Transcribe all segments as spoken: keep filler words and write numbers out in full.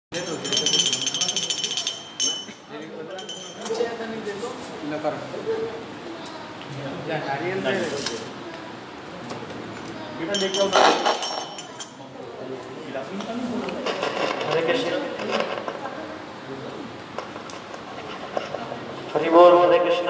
हरे कृष्ण। हरि बोल। हरे कृष्ण।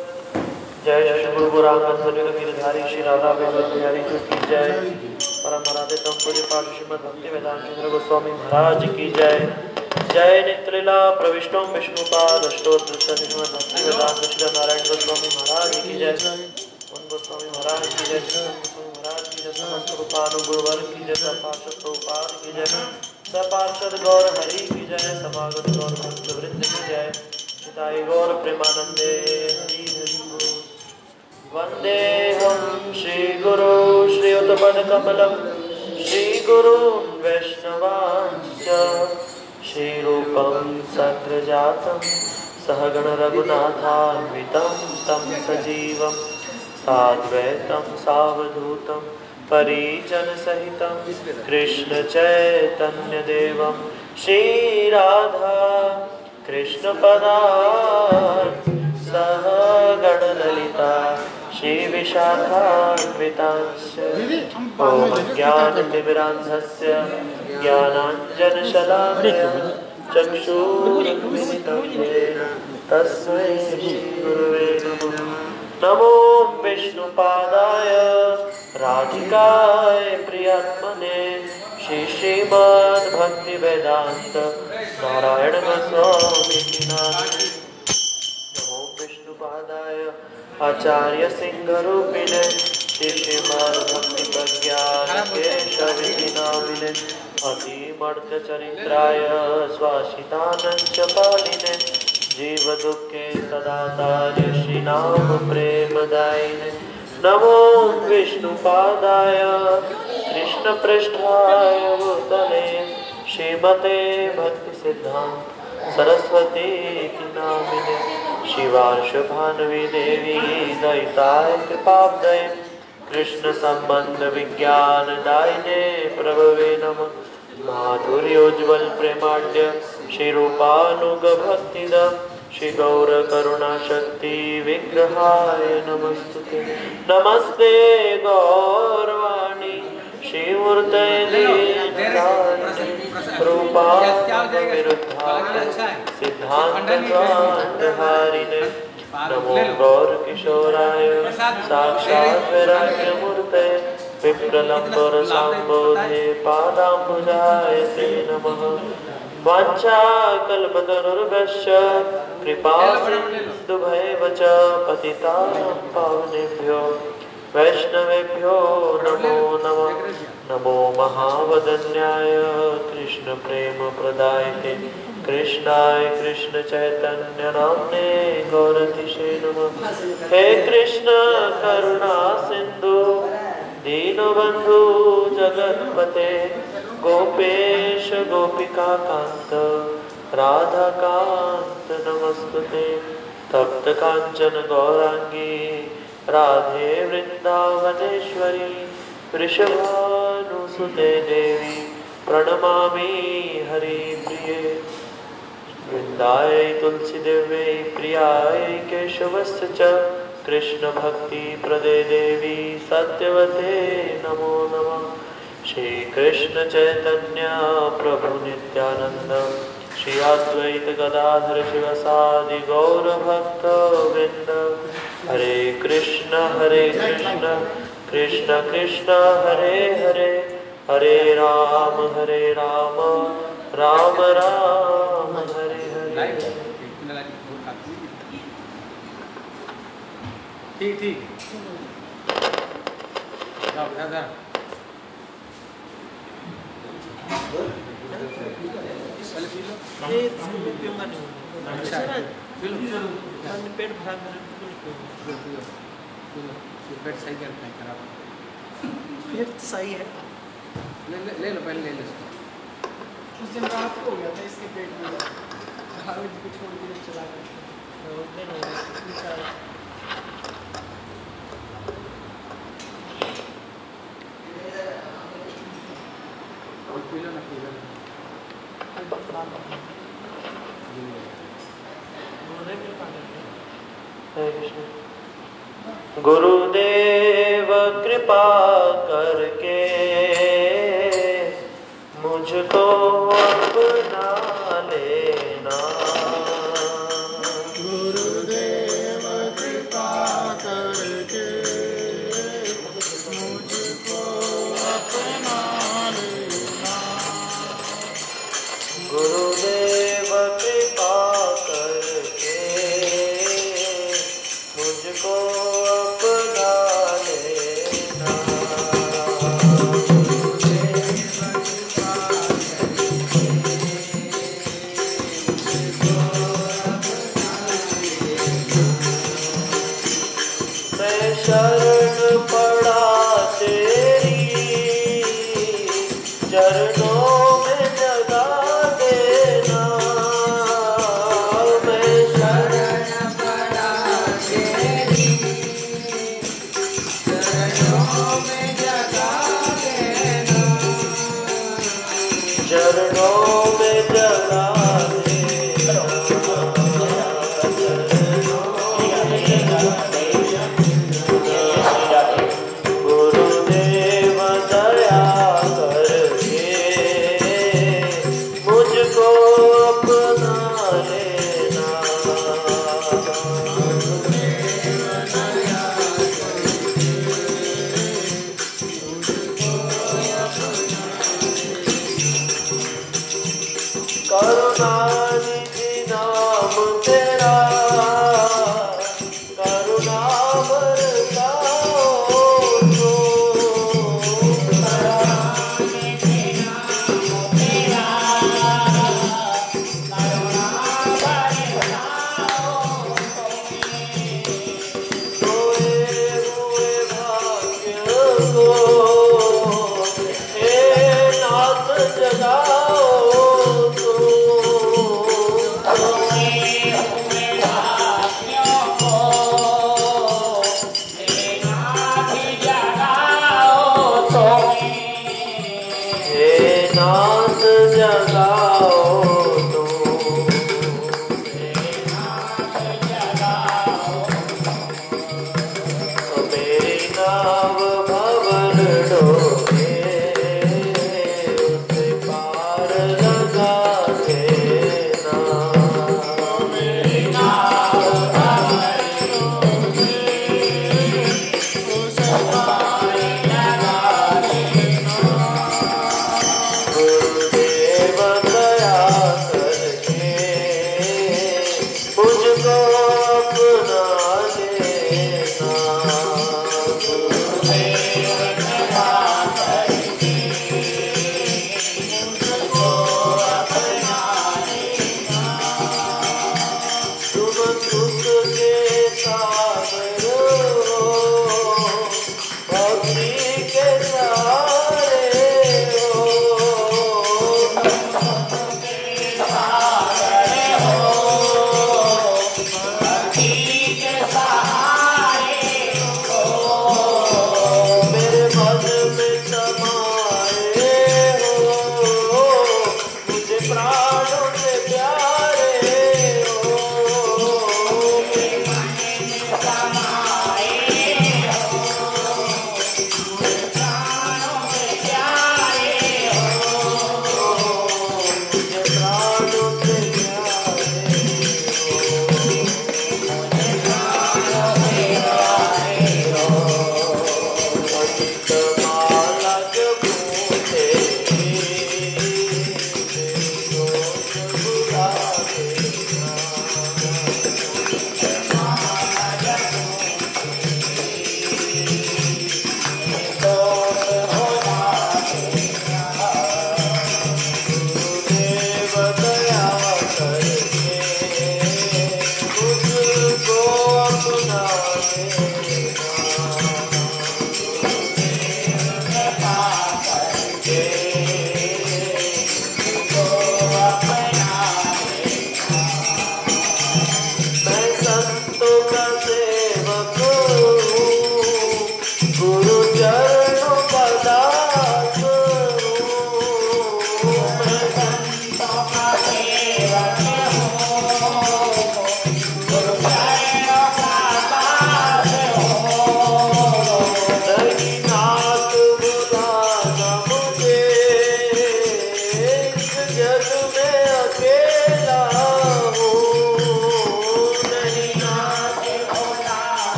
जय श्री गुरु गोरखनाथ गिरधारी श्री राधा बिहारी की जय। परम आराध्य पूज्य पाठ श्रीमद् भक्ति वेदांत चंद्र गोस्वामी महाराज की जय। जय नित्यलीला प्रविष्टो विष्णुपाद अष्टोत्र श्रीमद् भक्ति वेदांत श्री नारायण गोस्वामी महाराज की जय। उन गोस्वामी महाराज की जय। गोस्वामी महाराज की जय। समस्त रूपानुगुरुवर की जय। सपार्षद प्रभुपाद की जय। सपार्षद गौर हरि की जय। समागत गौर भक्त वृंद की जय। हिताई गौर प्रेमानंदे हरि हरि बोल। वंदेहं श्री गुरु श्रीयुतपद कमलम श्री गुरु वैष्णवांश्च श्री रूपं सग्रजातं सहगण रघुनाथान्वितं तं सजीवं साद्वैतं सावधूतं परिजन सहितं कृष्ण चैतन्य देवं श्री राधा कृष्ण पदार्थ सहगण ललिता श्री विशाखान्वितांश्च ओम ज्ञानतिमिरान्धस्य ज्ञानाञ्जनशलाकया चक्षुरुन्मिलितं येन तस्मै श्रीगुरुवे नमः। नमो विष्णुपादाय राधिकाय प्रियात्मने श्री श्रीमद्भक्तिवेदान्त नारायण गोस्वामी नाथ। नमो विष्णुपादाय आचार्य सिंहरूपिणे श्री श्रीमद्भक्ति प्रज्ञान केशविनामिने अतिमर्त्य चरित्राय स्वासितानंच पालिने जीव दुखे सदातार्य श्रीनाम प्रेमदायिने। नमो विष्णुपादाय कृष्ण पृष्ठाय भूतले श्रीमते भक्ति सिद्धांत सरस्वती की नामिने शिवार्ष भानवी देवी दयिताय कृपाब्दये कृष्ण संबंध विज्ञान दायिने प्रभवे नमः। माधुर्योज्वल प्रेमाढ्य श्री रूपानुग भक्तिद श्री गौर करुणा शक्ति विग्रहाय नमस्तुते। नमस्ते गौरवाणी श्री मूर्ते दीनदारिणे रूपानुगविरुद्धाय सिद्धान्तध्वान्तहारिणे। नमो गौर किशोराय साक्षात् वैराग्यमूर्ते विप्रलम्बर सांबोधे पादाम्बुजाय ते नमः। वाञ्छाकल्पतरुर्भ्यश्च कृपासिन्धुभ्येव च पतितानां पावनेभ्यो वैष्णवेभ्यो नमो नमः। नमो महावदन्याय कृष्ण प्रेम प्रदायते कृष्णाय कृष्ण चैतन्य नाम्ने गौरतिशे नमः। हे कृष्ण करुणा सिंधु दीनबंधु जगत्पते गोपेश गोपिका कांत राधा कांत नमस्तुते। तप्त कांचन गौरांगी राधे वृंदावनेश्वरी वृषभानुसुते देवी प्रणमामि हरिप्रिये। वृंदायै तुलसी देव्यै प्रियायै केशवस्य च कृष्ण भक्ति प्रदे देवी सत्यवते नमो नमः। श्री कृष्ण चैतन्य प्रभु नित्यानंद श्री अद्वैत गदाधर शिवसादि गौर भक्त वृंद। हरे कृष्ण हरे कृष्ण कृष्ण कृष्ण हरे हरे हरे राम हरे राम राम राम हरे हरे। ठीक ठीक जाओ दादा ये पीऊंगा नहीं। अच्छा पेट भरा पेट सही करता है खराब पेट सही है। ले ले ले लो पहले ले लो। उस दिन रात को हो गया था इसके पेट में भावे जी को छोड़ के चला गया। पी लो ना पी लो। हरे कृष्ण। गुरुदेव कृपा करके मुझको अपना लेना। गुरुदेव कृपा करके मुझको अपना लेना। गुरुदेव कृपा करके मुझको अपना लेना। मैं शरण पड़ा तेरी चरणों में जगा देना। मैं शरण पड़ा तेरी चरणों में जगा देना। चरणों में जगा गुरुदेव दया करके मुझको अपना लेना। करुणानिधि नाम तेरा करुणा बरसाओ तो। करुणानिधि नाम तेरा करुणा बरसाओ तो। सोए हुए भाग्य को हे नाथ जगाओ तो।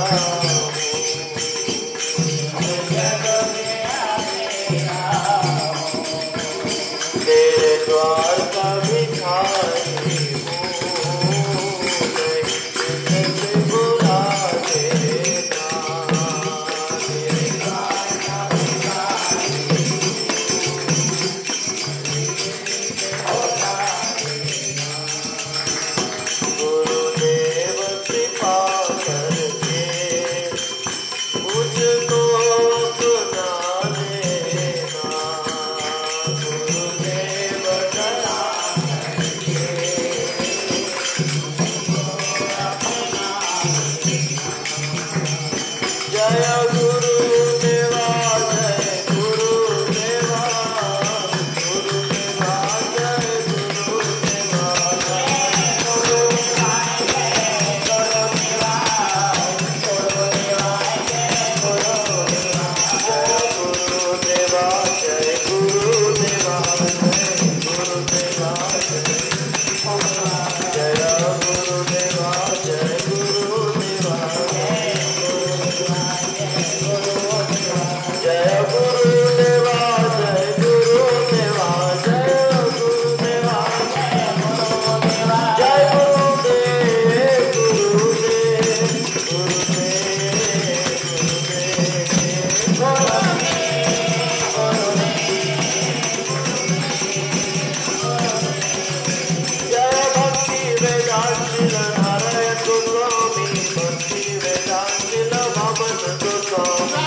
तेरे द्वार का भिखारी बुला देना, तेरे द्वार का भिखारी गुरुदेव कृपा करके मुझको सुना देना, गुरुदेव कला जय गुरुदेवा जय गुरुदेवा, गुरुदेवा जय गुरुदेवा, गुरुदेवा जय गुरुदेवा, गुरुदेवा जय गुरुदेवा, जय गुरुदेवा, जय गुरुदेवा, जय गुरुदेवा, जय गुरुदेवा, जय गुरुदेव, गुरुदेव, जय भक्ति वेदांति नारायण गोस्वामी, भक्ति वेदांति भवन गोस्वामी,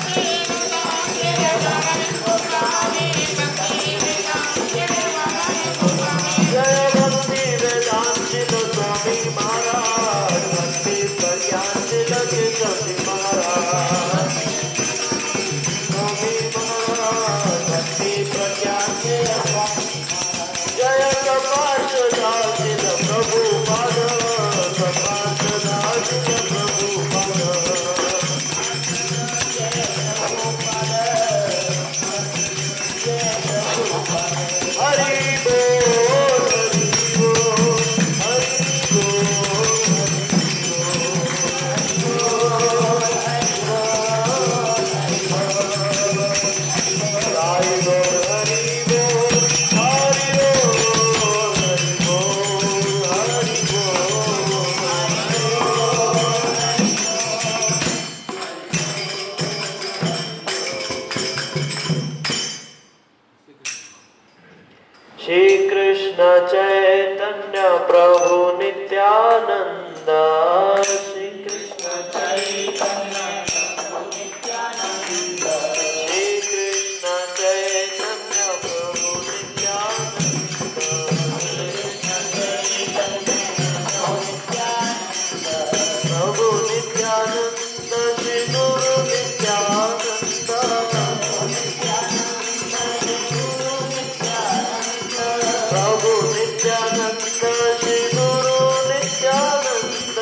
जय भक्ति वेदांति स्वामी महाराज, भक्ति प्रज्ञानशील केशवजी महाराज, स्वामी महाराज, भक्ति प्रज्ञानशील, जय कपाशदासिल प्रभुपाद, कपाशदासिल प्रभुपाद, हरि बोल, हरि बोल, हरि बोल, हरि बोल, साई बोल, हरि बोल, हरि बोल, हरि बोल, हरि श्री कृष्ण चैतन्य प्रभु नित्यानंद, श्री कृष्ण चैतन्य प्रभु नित्यानंद, श्री कृष्ण चैतन्य प्रभु नित्यानंद, प्रभु नित्यानंद, श्री गुरु नित्यानंद, प्रभु नित्यानंद, श्री गुरु नित्यानंद,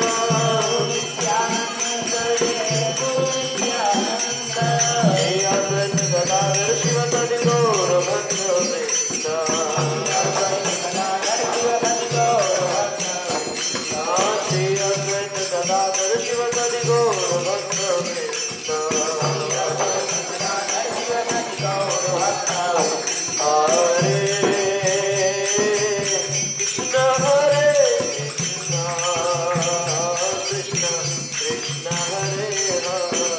हे अद्वैत गदाधर शिव सदि गौर भक्त वृंद, श्री अद्वैत गदाधर शिव सदि गौर भक्त वृंद, हरे कृष्ण हरे कृष्ण, कृष्ण कृष्ण हरे हरे,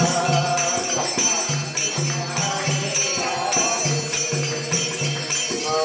हरे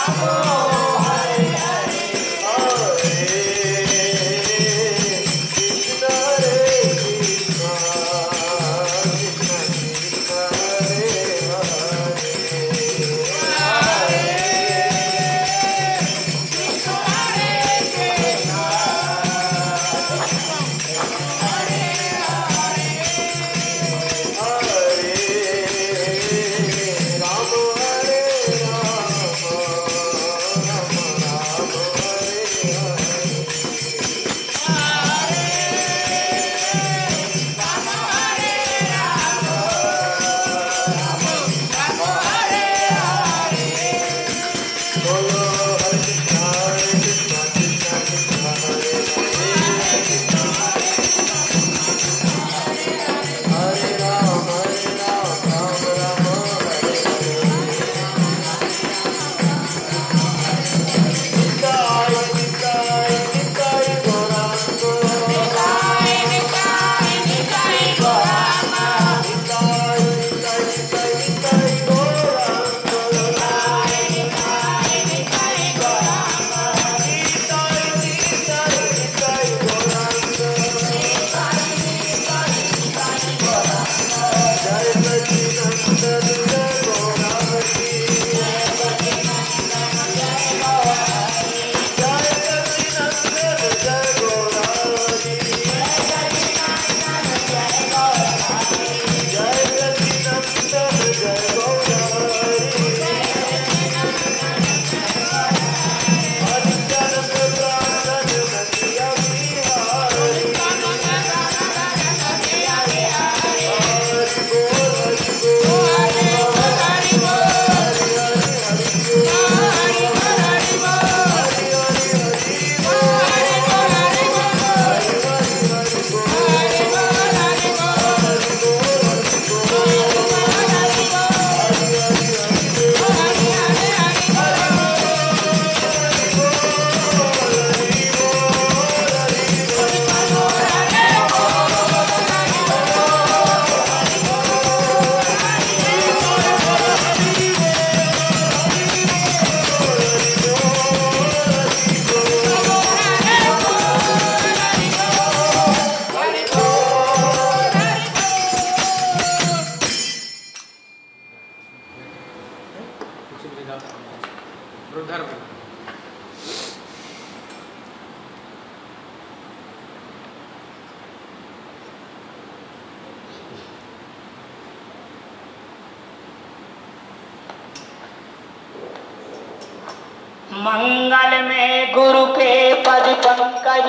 मंगल में गुरु के पद पंकज,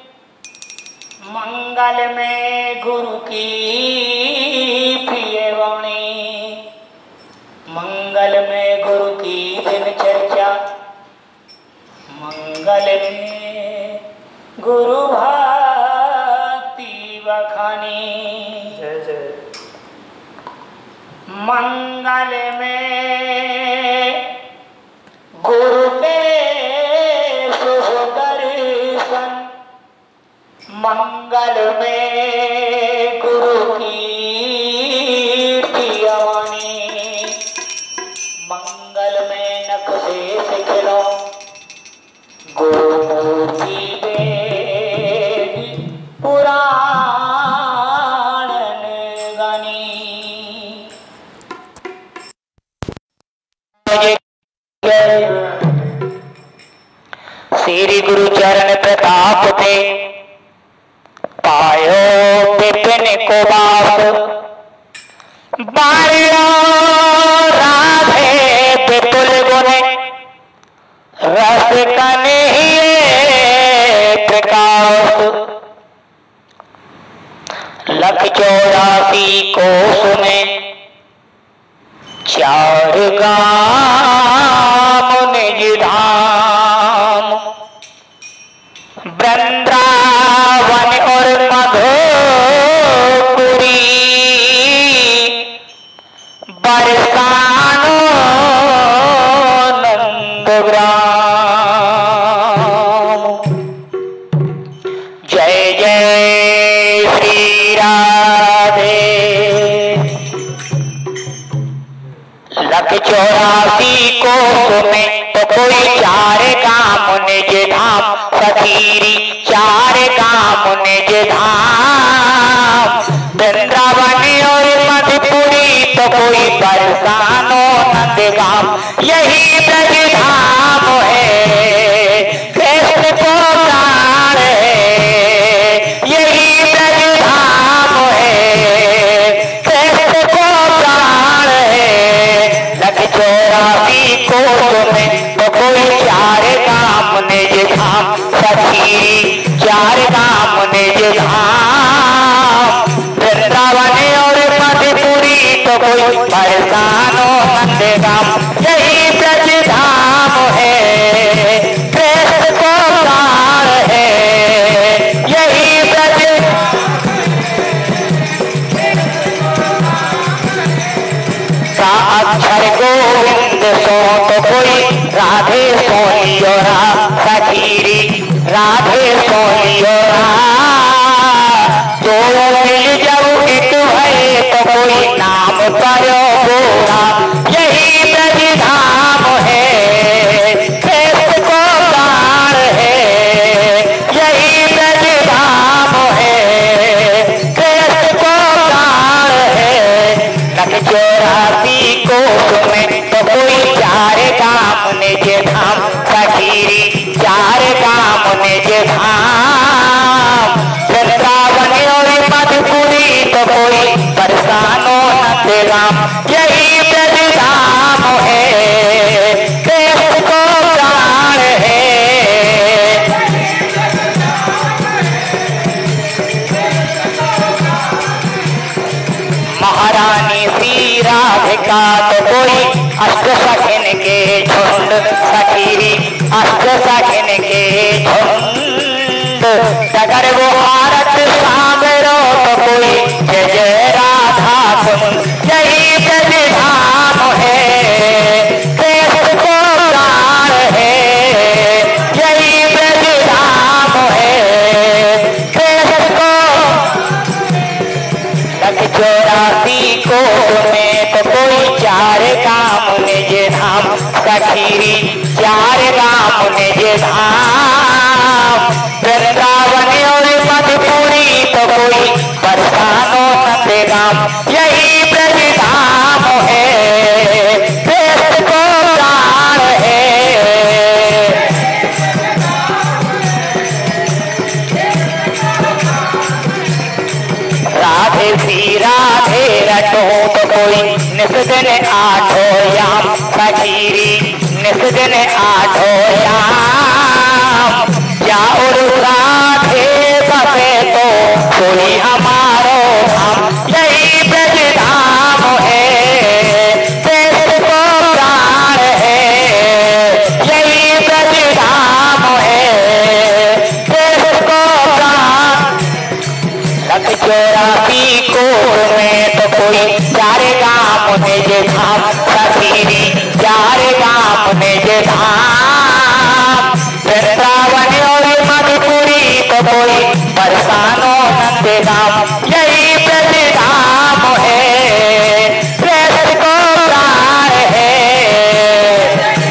मंगल में गुरु की प्रिय वाणी, मंगल में गुरु की दिन चर्चा, मंगल में गुरु भक्ति बखानी। जय जय। मंगल में गुरु के शुभ दर्शन, मंगल में गुरु की प्रियवाणी, मंगल में नक्शे सिखलो गुरुमूर्ति वेद पुराण गानी। श्री गुरु चरण प्रताप थे पायो विपिन को बास, बारियो राधे विपुल गुण रस कन्हैये प्रकाश। लख चौरासी को सुने चार गाम निज धाम, वृंदावन और मधुपुरी बरसानो नंदग्राम। जय जय श्री राधे। लख चौरासी को में तो तो कोई चार गाम निज धाम सखीरी चार गाम निज धाम वृंदावन और मधुपुरी तो कोई बरसानो नंदगाम यही ब्रज धाम है कृष्ण को प्राण है यही ब्रज धाम है कृष्ण को प्राण है लख चौरासी कोट में तो कोई चार गाम निज धाम सखी चार गाम निज धाम वृंदावन और मधुपुरी तो कोई बरसानो नंदगाम यही ब्रज धाम है कृष्ण को प्राण है यही ब्रज का अक्षर गोविंद सो तो कोई राधे सोनियोरा सखीरी राधे सोनियोरा दो मिल जाओ एक है तो कोई नाम करो गोरा यही ब्रज धाम है कृष्ण को प्राण है यही ब्रज धाम है कृष्ण को प्राण है लख चौरासी कोट में तो कोई चार गाम निज धाम सखीरी चार गाम निज धाम वृंदावन और मधुपुरी तो कोई बरसानो नंदगाम यही ब्रज धाम है कृष्ण को प्राण है महारानी सी राधिका तो कोई अष्ट सखिन के झुंड सखीरी अष्ट सखिन के झुंड डगर वो भारत सागरो तो कोई जय जय राधा कुंड यही ब्रज धाम है कृष्ण को प्राण है यही ब्रज धाम है कृष्ण को लख चौरासी कोट में तो कोई चार गाम निज धाम सखीरी चार गाम निज धाम वृंदावन और मधुपुरी तो कोई बरसानो नंदगाम यही ब्रज धाम है कृष्ण को प्राण है राधे सी राधे रटो तो कोई निस्दिन आठो याम सखीरी निस्दिन आठो याम जाओ राधे बसे तो कोई हमारो धाम यही ब्रज धाम है कृष्ण को प्राण है यही ब्रज धाम है कृष्ण को प्राण लख चौरासी कोट में तो कोई चार गाम निज धाम सखीरी चार गाम निज धाम वृंदावन और मधुपुरी तो कोई बरसानो नंदगाम यही ब्रज धाम है कृष्ण को प्राण है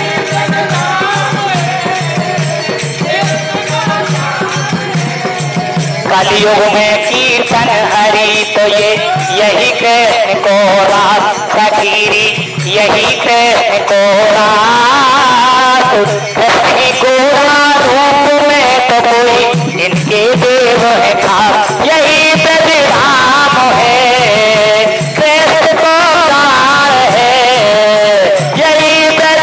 कलयुग में कीर्तन हरि तो ये यही कृष्ण को रास सखीरी यही कृष्ण को रास कृष्ण को रूप में तो कोई इनके देव है खास यही ब्रज धाम है कृष्ण को प्राण है यही ब्रज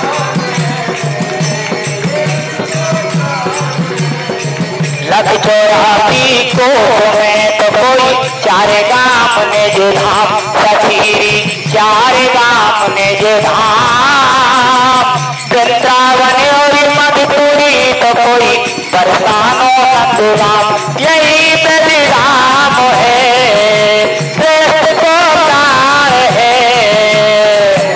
लख चौरासी कोट में तो कोई चार गाम निज धाम सखीरी चार गाम निज धाम वृंदावन और मधुपुरी तो कोई बरसानो नंदगाम यही ब्रज धाम है कृष्ण को प्राण है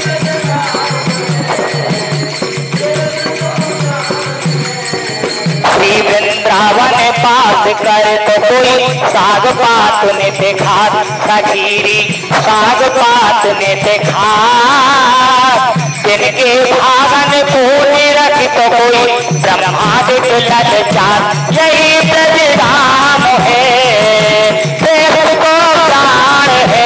श्री वृंदावन पास कर तो कोई साग पात ने देखा सखीरी साग पात ने देखा जिनके भागन तो कोई ब्रह्मादिक ललचार। यही ब्रज धाम है देश को प्राण है।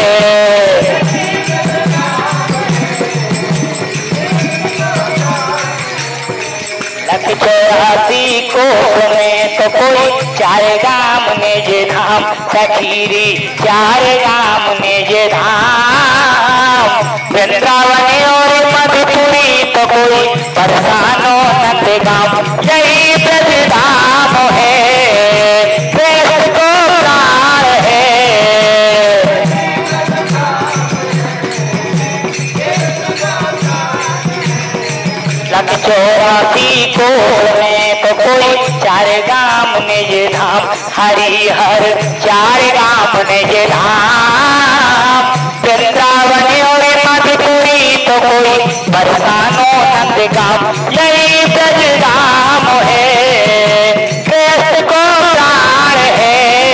लख चौरासी कोस में तो कोई चार गाम निज धाम। सखीरी चार गाम निज धाम। वृंदावन और मधुपुरी तो कोई बरसानो नंद गाम। यही ब्रज धाम है देश को प्राण है। लख चौरासी कोस में तो कोई चार गाम निज धाम। हरिहर चार गाम निज धाम। वृंदावन और मधुपुरी तो कोई बरसानो नंद गाम। यही ब्रज धाम है देश को प्राण है।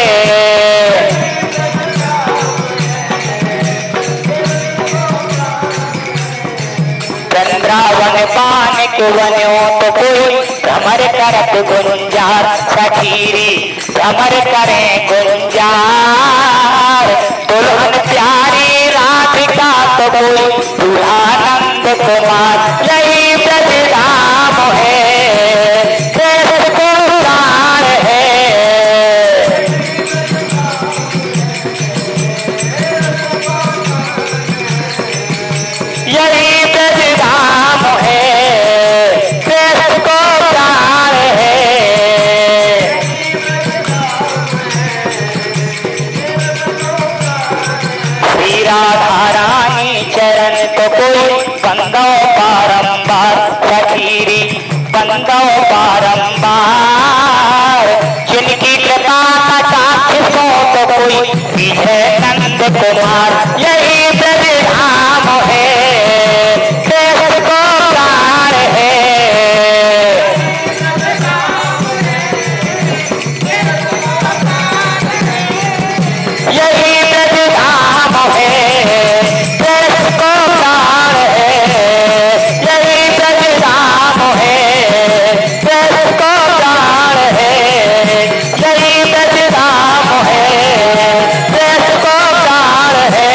वृंदावन पान वन्यो तो कोई भ्रमर करत गुंजार। सखीरी भ्रमर करे गुंजार। दुल्हन प्यारी राधिका तो कोई दूल्हानंद कुमार। यही ब्रज धाम है देश को प्राण है। यही ब्रज धाम है देश को प्राण है। श्री राधा रानी चरण तो कोई बंदो बारंबार। सखीरी बंदो बारंबार। जिनकी कृपा का साक्ष्य सो तो कोई विजय नंद कुमार। यही ब्रज धाम है देश को प्राण है। यही ब्रज धाम है देश को प्राण है। यही ब्रज धाम है देश को प्राण है। यही ब्रज धाम है देश को प्राण है।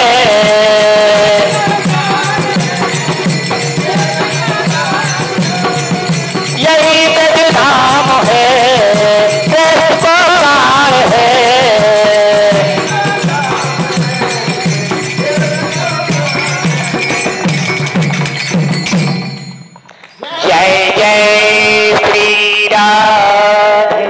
यही ब्रज धाम है देश को प्राण है। जय जय श्री राधे।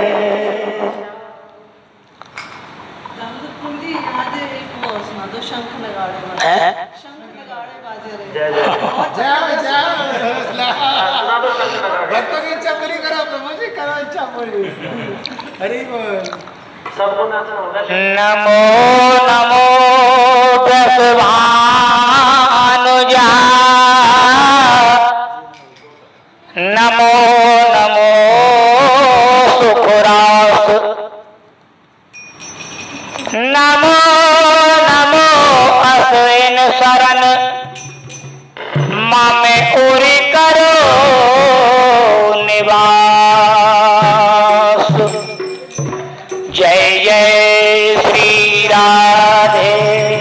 जी यहाँ से एक वो सुना दो शंख नगाड़े वाले। शंख नगाड़े बाजे रहे। जय जय जय जय भक्तों की इच्छा पूरी करो प्रभु जी, करो इच्छा पूरी। हरि बोल। सबको नाचना होगा। नमो नमो दशभानुजा। नमो नमो सुखरास। नमो नमो अश्विन शरण। मामे उरी करो निवास। जय जय श्री राधे।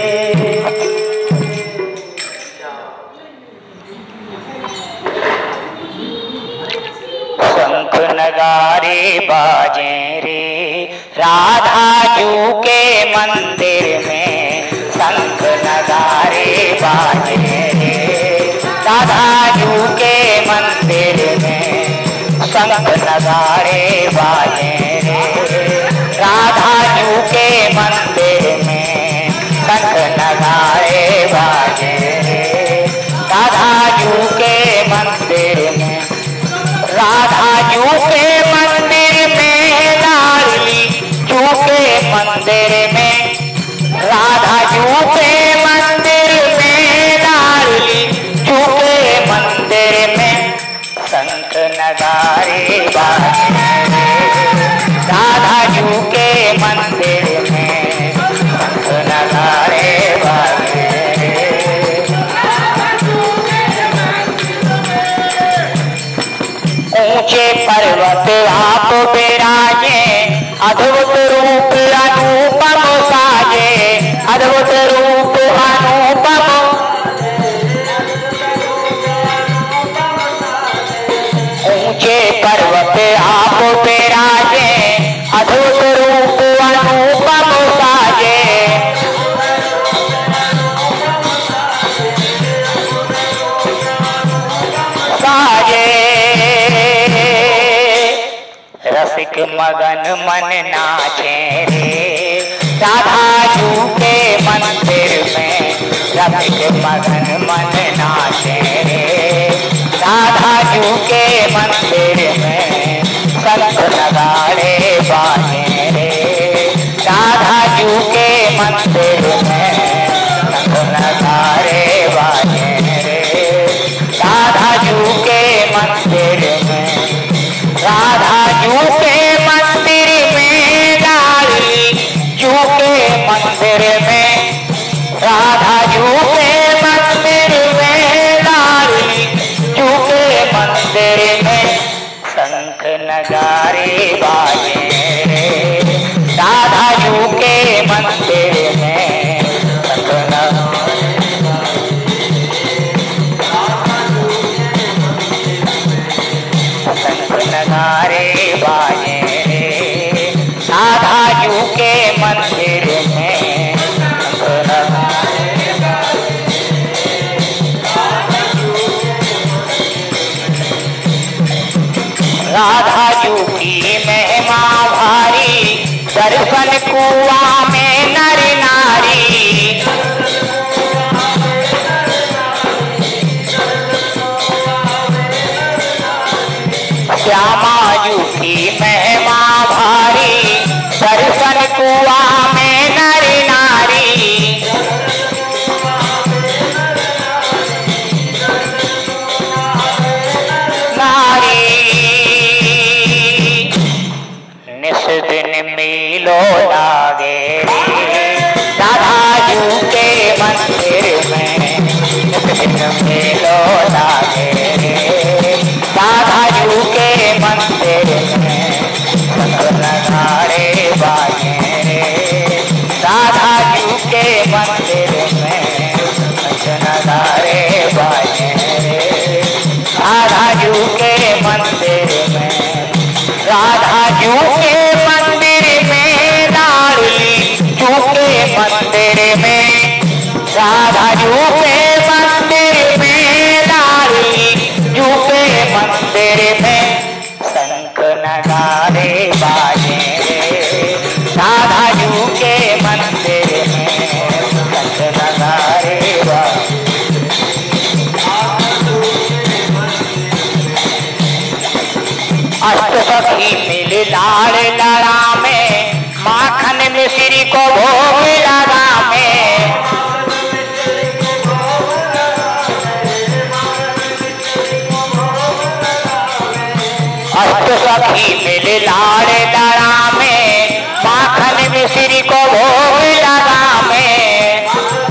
शंख नगारे बाजे रे राधा जू के मंदिर में। शंख नगारे बाजे रे राधा जू के मंदिर में। शंख नगारे बाजे रे राधा जू के मंदिर में। शंख नगारे बाजे रे राधा जू के मंदिर में। राधा जू के मंदिर में लाडली जू के मंदिर में। राधा जू के मंदिर में लाडली जू के मंदिर में। शंख नगारे बाजे राधा जू के मंदिर में। शंख नगारे बाजे ऊंचे पर्वत आप विराजे, अद्भुत रूप अनुपम साजे, अद्भुत रूप अनुपम। ऊंचे पर्वत आप विराजे, अद्भुत रूप अनुपम साजे, साजे। रसिक मगन मन नाचे रे, राधा जू के मंदिर में। रसिक मगन मन नाचे रे, राधा जू के मंदिर में। शंख नगाड़े बाजे रे, राधा जू के मंदिर में। शंख नगाड़े बाजे रे, राधा जू के मंदिर में। राधा जू के मंदिर में, लाली जू के मंदिर में। राधा जू के मंदिर में, लाली जू के मंदिर में। शंख नगारे बाजे रे, राधा जू के मंदिर में। शंख नगारे बाजे रे, राधा जू के मंदिर में। राधा जू की महिमा भारी, दर्शन कुआ में नर नारी। श्यामा जू की महिमा भारी, दर्शन कुआ में नर नारी। नारी निस दिन मिलो लागे रे, राधा जू के मंदिर में। निस दिन मिलो लागे रे, राधा जू के मंदिर में। शंख नगाड़े बाजे रे, राधा जू के मंदिर में। शंख नगाड़े बाजे रे, राधा जू के मंदिर में। राधा जू के मंदिर में, लाडली जू के मंदिर में। राधा जू के मंदिर में, लाडली जू के मंदिर में। शंख नगाड़े बाजे रे, राधा जू के मंदिर में। शंख नगाड़े बाजे। अष्ट सखी मिल लाड़ लड़ा में, माखन मिश्री को भोग लगा में। अष्ट सखी मिल लाड़ लड़ा में, माखन मिश्री को भोग लगा में।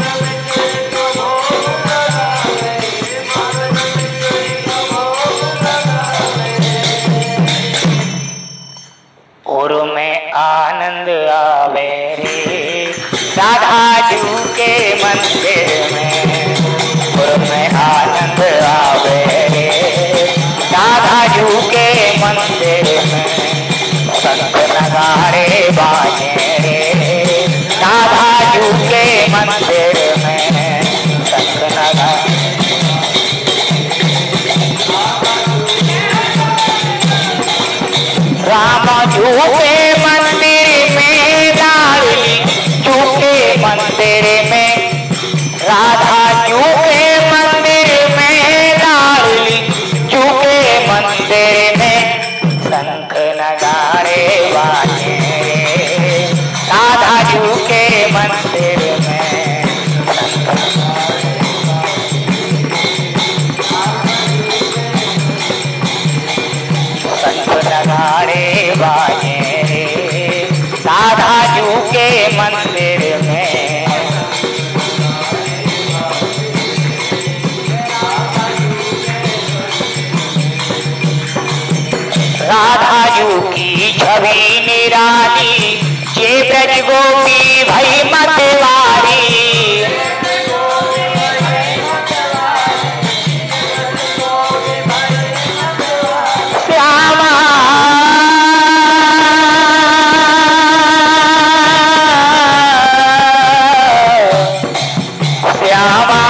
और में आनंद आवे रे, राधा जू के मंदिर में। और में आनंद आवे रे, राधा जू के मंदिर में। शंख नगाड़े बाजे रे, राधा जू के मंदिर में। शंख नगाड़े राम जू के मंदिर में, लाडली जू के मंदिर में। राधा जू के मंदिर में, लाडली जू के मंदिर में। शंख नगाड़े बाजे रे, राधा जू के मंदिर में। शंख नगाड़े बाजे रे, राधा जू के मंदिर में। राधा जू की छवि निराली, जे ब्रज गोपी भई मतवारी। श्यामा श्यामा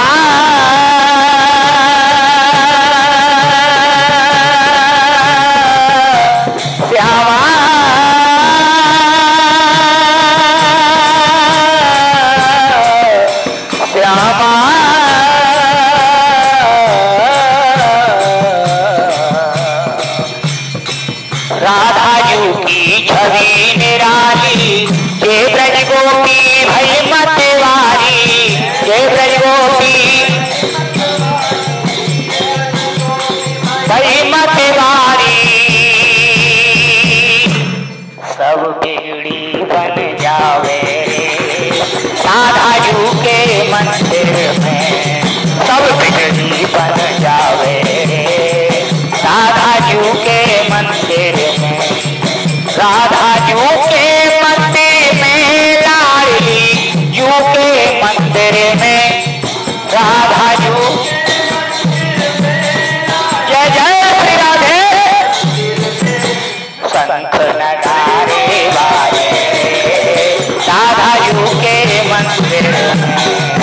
छवि निराली, जे ब्रज गोपी भई मतवारी, जे ब्रज गोपी भई मतवारी। सब बिगड़ी बन जावे राधा जू के मंदिर में, सब बिगड़ी बन जावे राधा जू के मंदिर में। राधा जू के मंदिर में, लाडली जू के मंदिर में, राधा जू जय जय श्री राधे। शंख नगारे बाजे राधा जू के मंदिर में,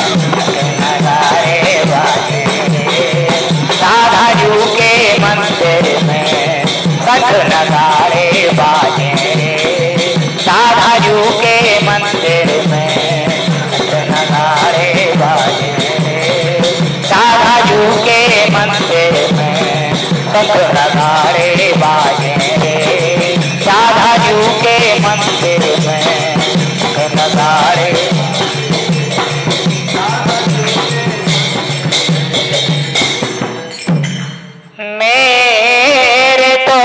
नगारे बाजे राधा जू के मंदिर में, शंख नगारे बाजे राधा जू के मंदिर में, नगारे बाजे राधा जू के मंदिर में, शंख नगारे बाजे राधा जू के मंदिर में, नगारे। मेरे तो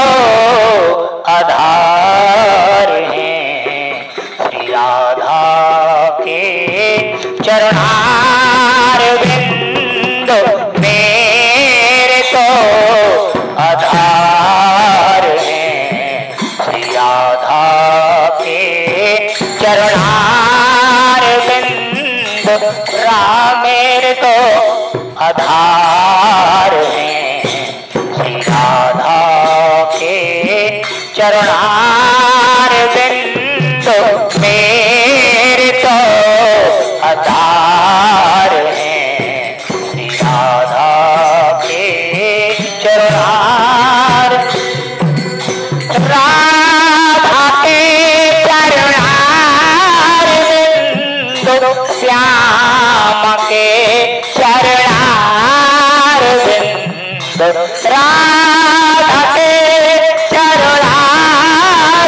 आधार हैं श्री राधा के चरणार बिंद, मेरे तो आधार हैं श्री राधा के चरणार बिंद। राम मेरे तो आधार हैं श्री राधा के चरणार बिंद, मेरे तो आधार हैं श्री राधा के चरणार। राधा के चरणार बिंद, श्याम के चरणार बिंद, राधा के चरणार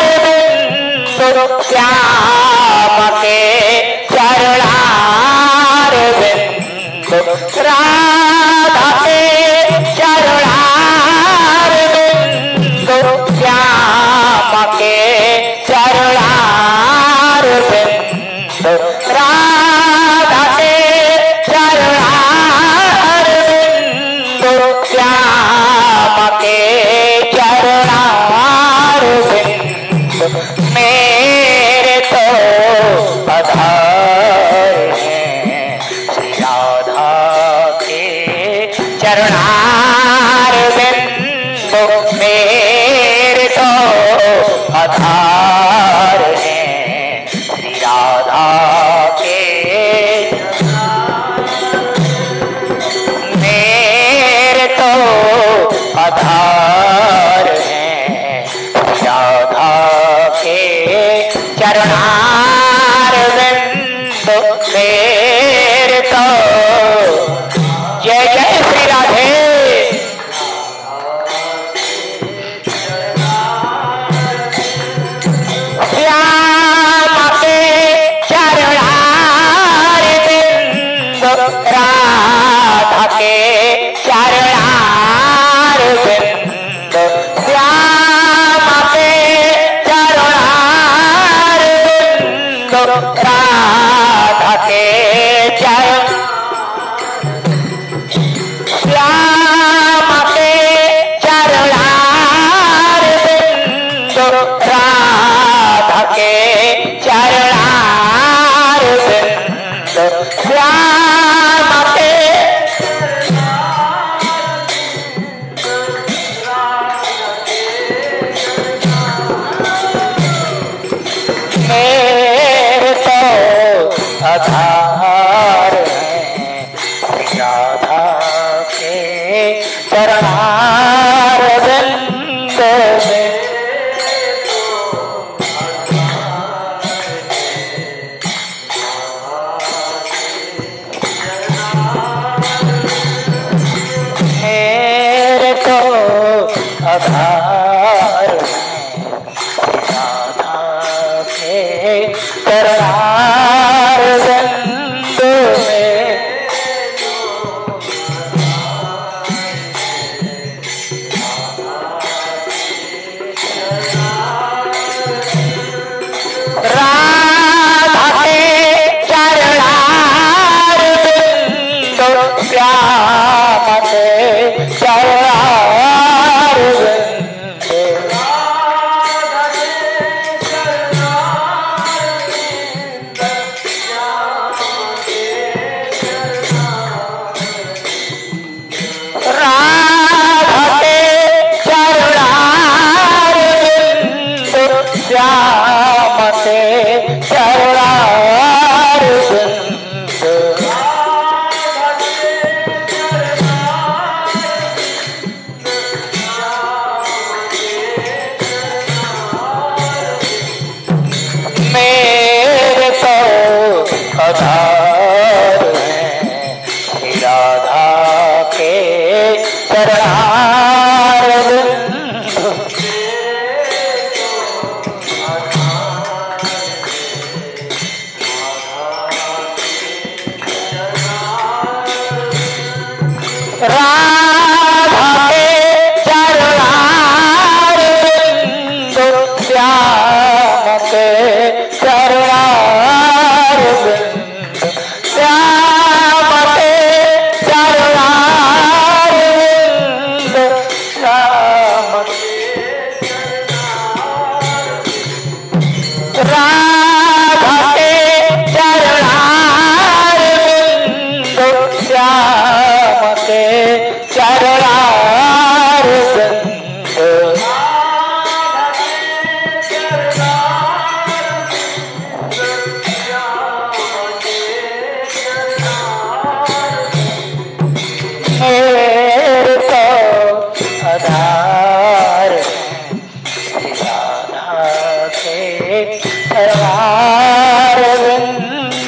चरणारविंद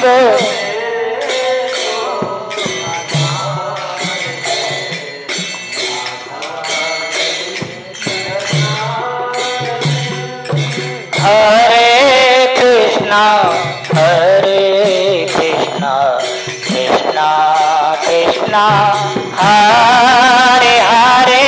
हरे कृष्णा हरे कृष्णा कृष्णा कृष्णा हरे हरे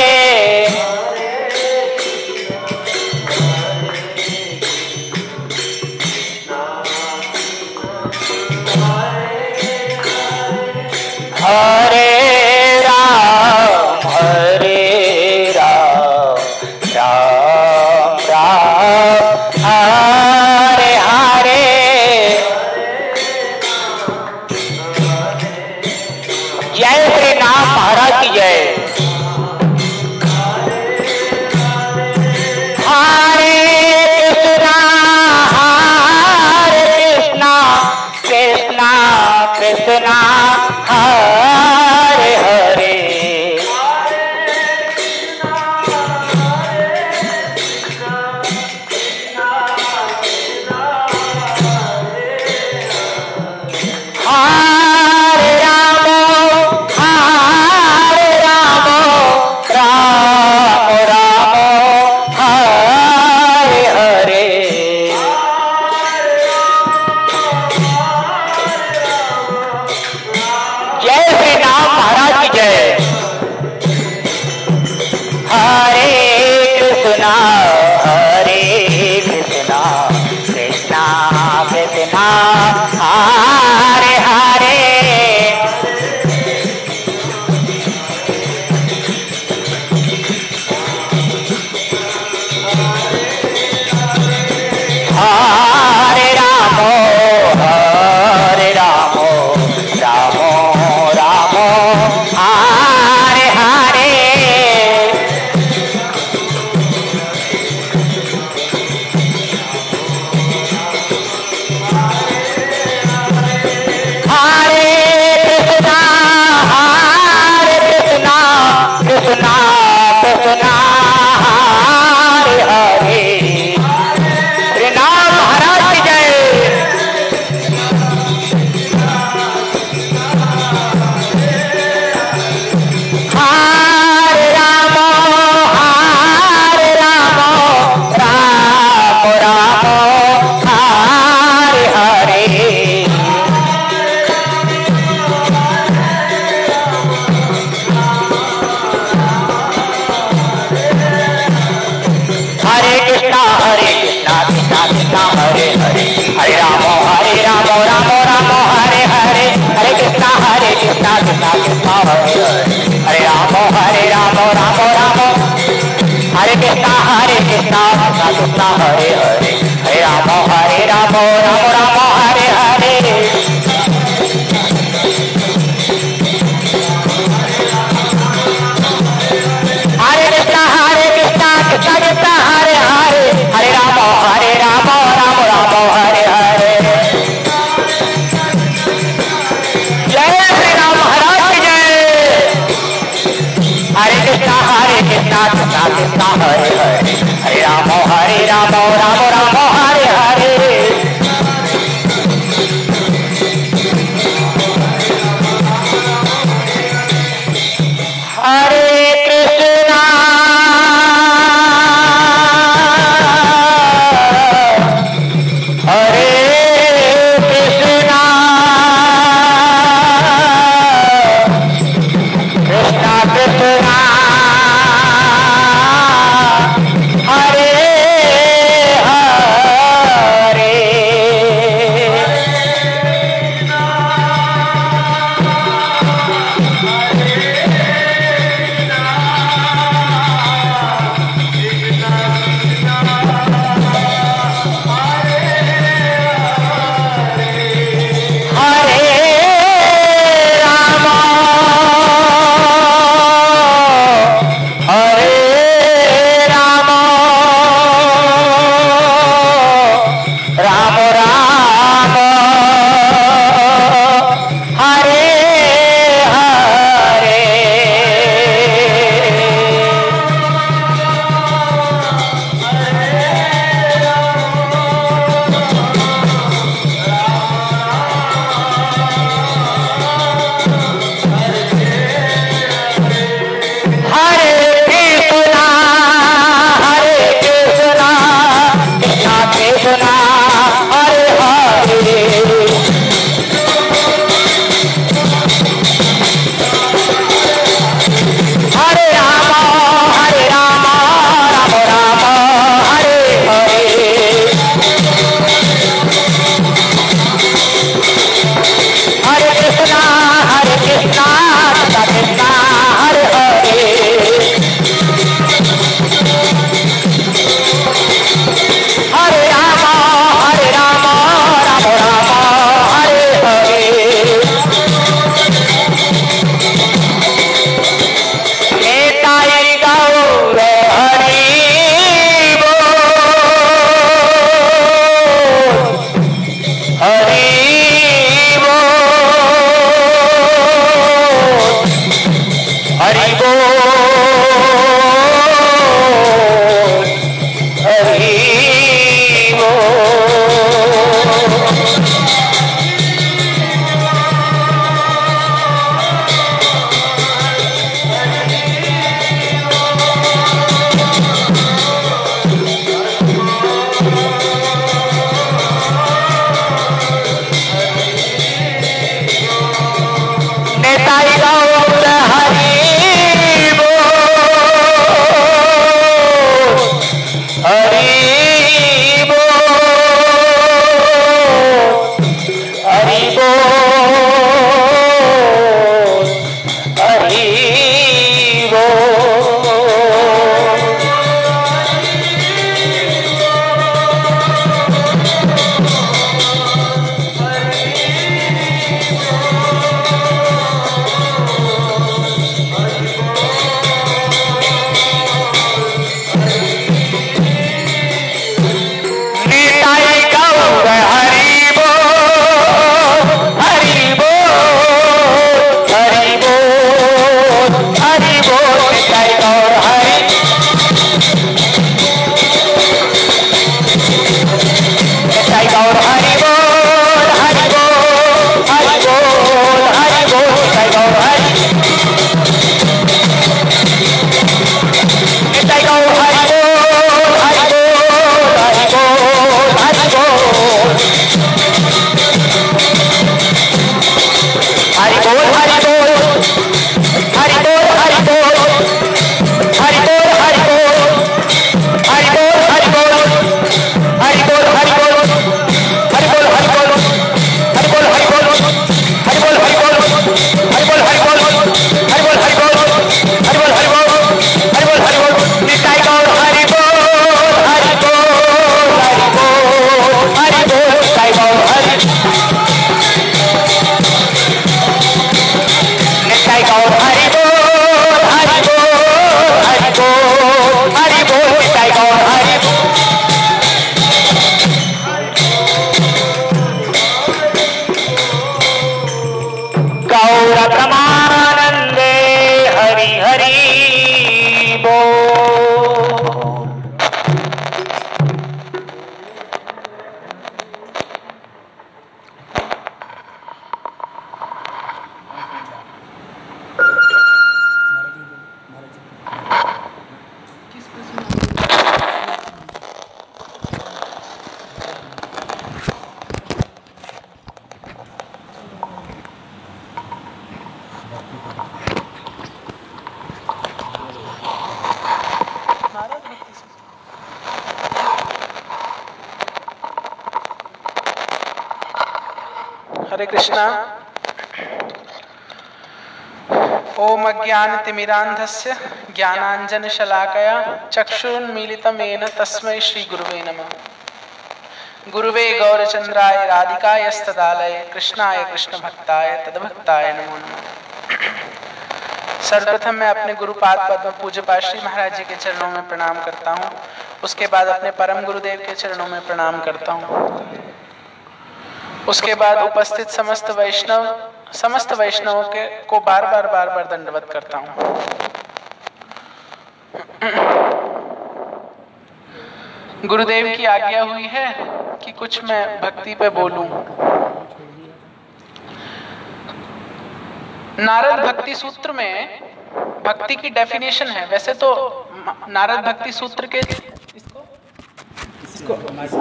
हरे राम हरे राम राम राम हरे हरे जय श्री राम महाराज की जय। हरे कृष्णा हरे कृष्णा कृष्णा कृष्णा हरे हरे हरे राम हरे राम राम राम हरे हरे जय श्री राम महाराज की जय। हरे कृष्णा हरे कृष्णा कृष्णा कृष्णा हरे हरे हरे राम हरे राम राम राम हरे हरे हरे कृष्णा हरे कृष्णा कृष्णा कृष्णा हरे हरे श्री राम महाराज की जय। हरे राम हरे राम राम राम हरे हरे हरे कृष्णा हरे कृष्णा कृष्णा कृष्णा हरे हरे हरे राम हरे राम राम राम हरे हरे हरे कृष्णा हरे कृष्णा कृष्णा कृष्णा हरे हरे हरे राम हरे राम राम राम हरे कृष्णा हरे कृष्णा कृष्णा कृष्णा हरे हरे हरे राम हरे राम राम राम हरे हरे हरे कृष्णा हरे कृष्णा कृष्णा कृष्णा हरे हरे हरे राम हरे राम राम राम हरे हरे जय श्री राम महाराज की जय। हरे कृष्णा हरे कृष्णा कृष्णा कृष्णा हरे हरे हरे राम हरे राम राम राम हरे हरे हरे कृष्णा हरे कृष्णा कृष्णा कृष्णा हरे हरे हरे कृष्णा। ओम अज्ञानतिमिरान्धस्य ज्ञानाञ्जनशलाकया चक्षुरुन्मीलितं तस्मै श्री गुरुवे नमः। गुरुवे गौरचंद्राय राधिकायस्तदालये कृष्णाय कृष्ण भक्ताय तद्भक्ताय नमो नमः। सर्वप्रथम मैं अपने गुरुपाद पद्म पूज्य पाद श्री महाराज जी के चरणों में प्रणाम करता हूँ। उसके बाद अपने परम गुरुदेव के चरणों में प्रणाम करता हूँ। उसके बाद उपस्थित समस्त वैष्णव समस्त वैष्णवों के को बार बार बार बार दंडवत करता हूँ। गुरुदेव की आज्ञा हुई है कि कुछ मैं भक्ति पे बोलूं। नारद भक्ति सूत्र में भक्ति की डेफिनेशन है। वैसे तो नारद भक्ति सूत्र के इसको इसको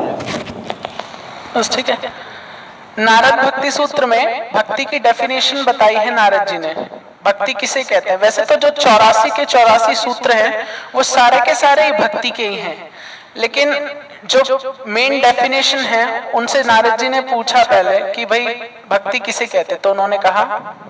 बस ठीक है। नारद भक्ति सूत्र में भक्ति की डेफिनेशन बताई है नारद जी ने। भक्ति किसे कहते हैं? वैसे तो जो चौरासी के चौरासी सूत्र हैं वो सारे के सारे ही भक्ति के ही हैं, लेकिन जो मेन डेफिनेशन है उनसे नारद जी ने पूछा पहले कि भाई भक्ति किसे कहते हैं, तो उन्होंने कहा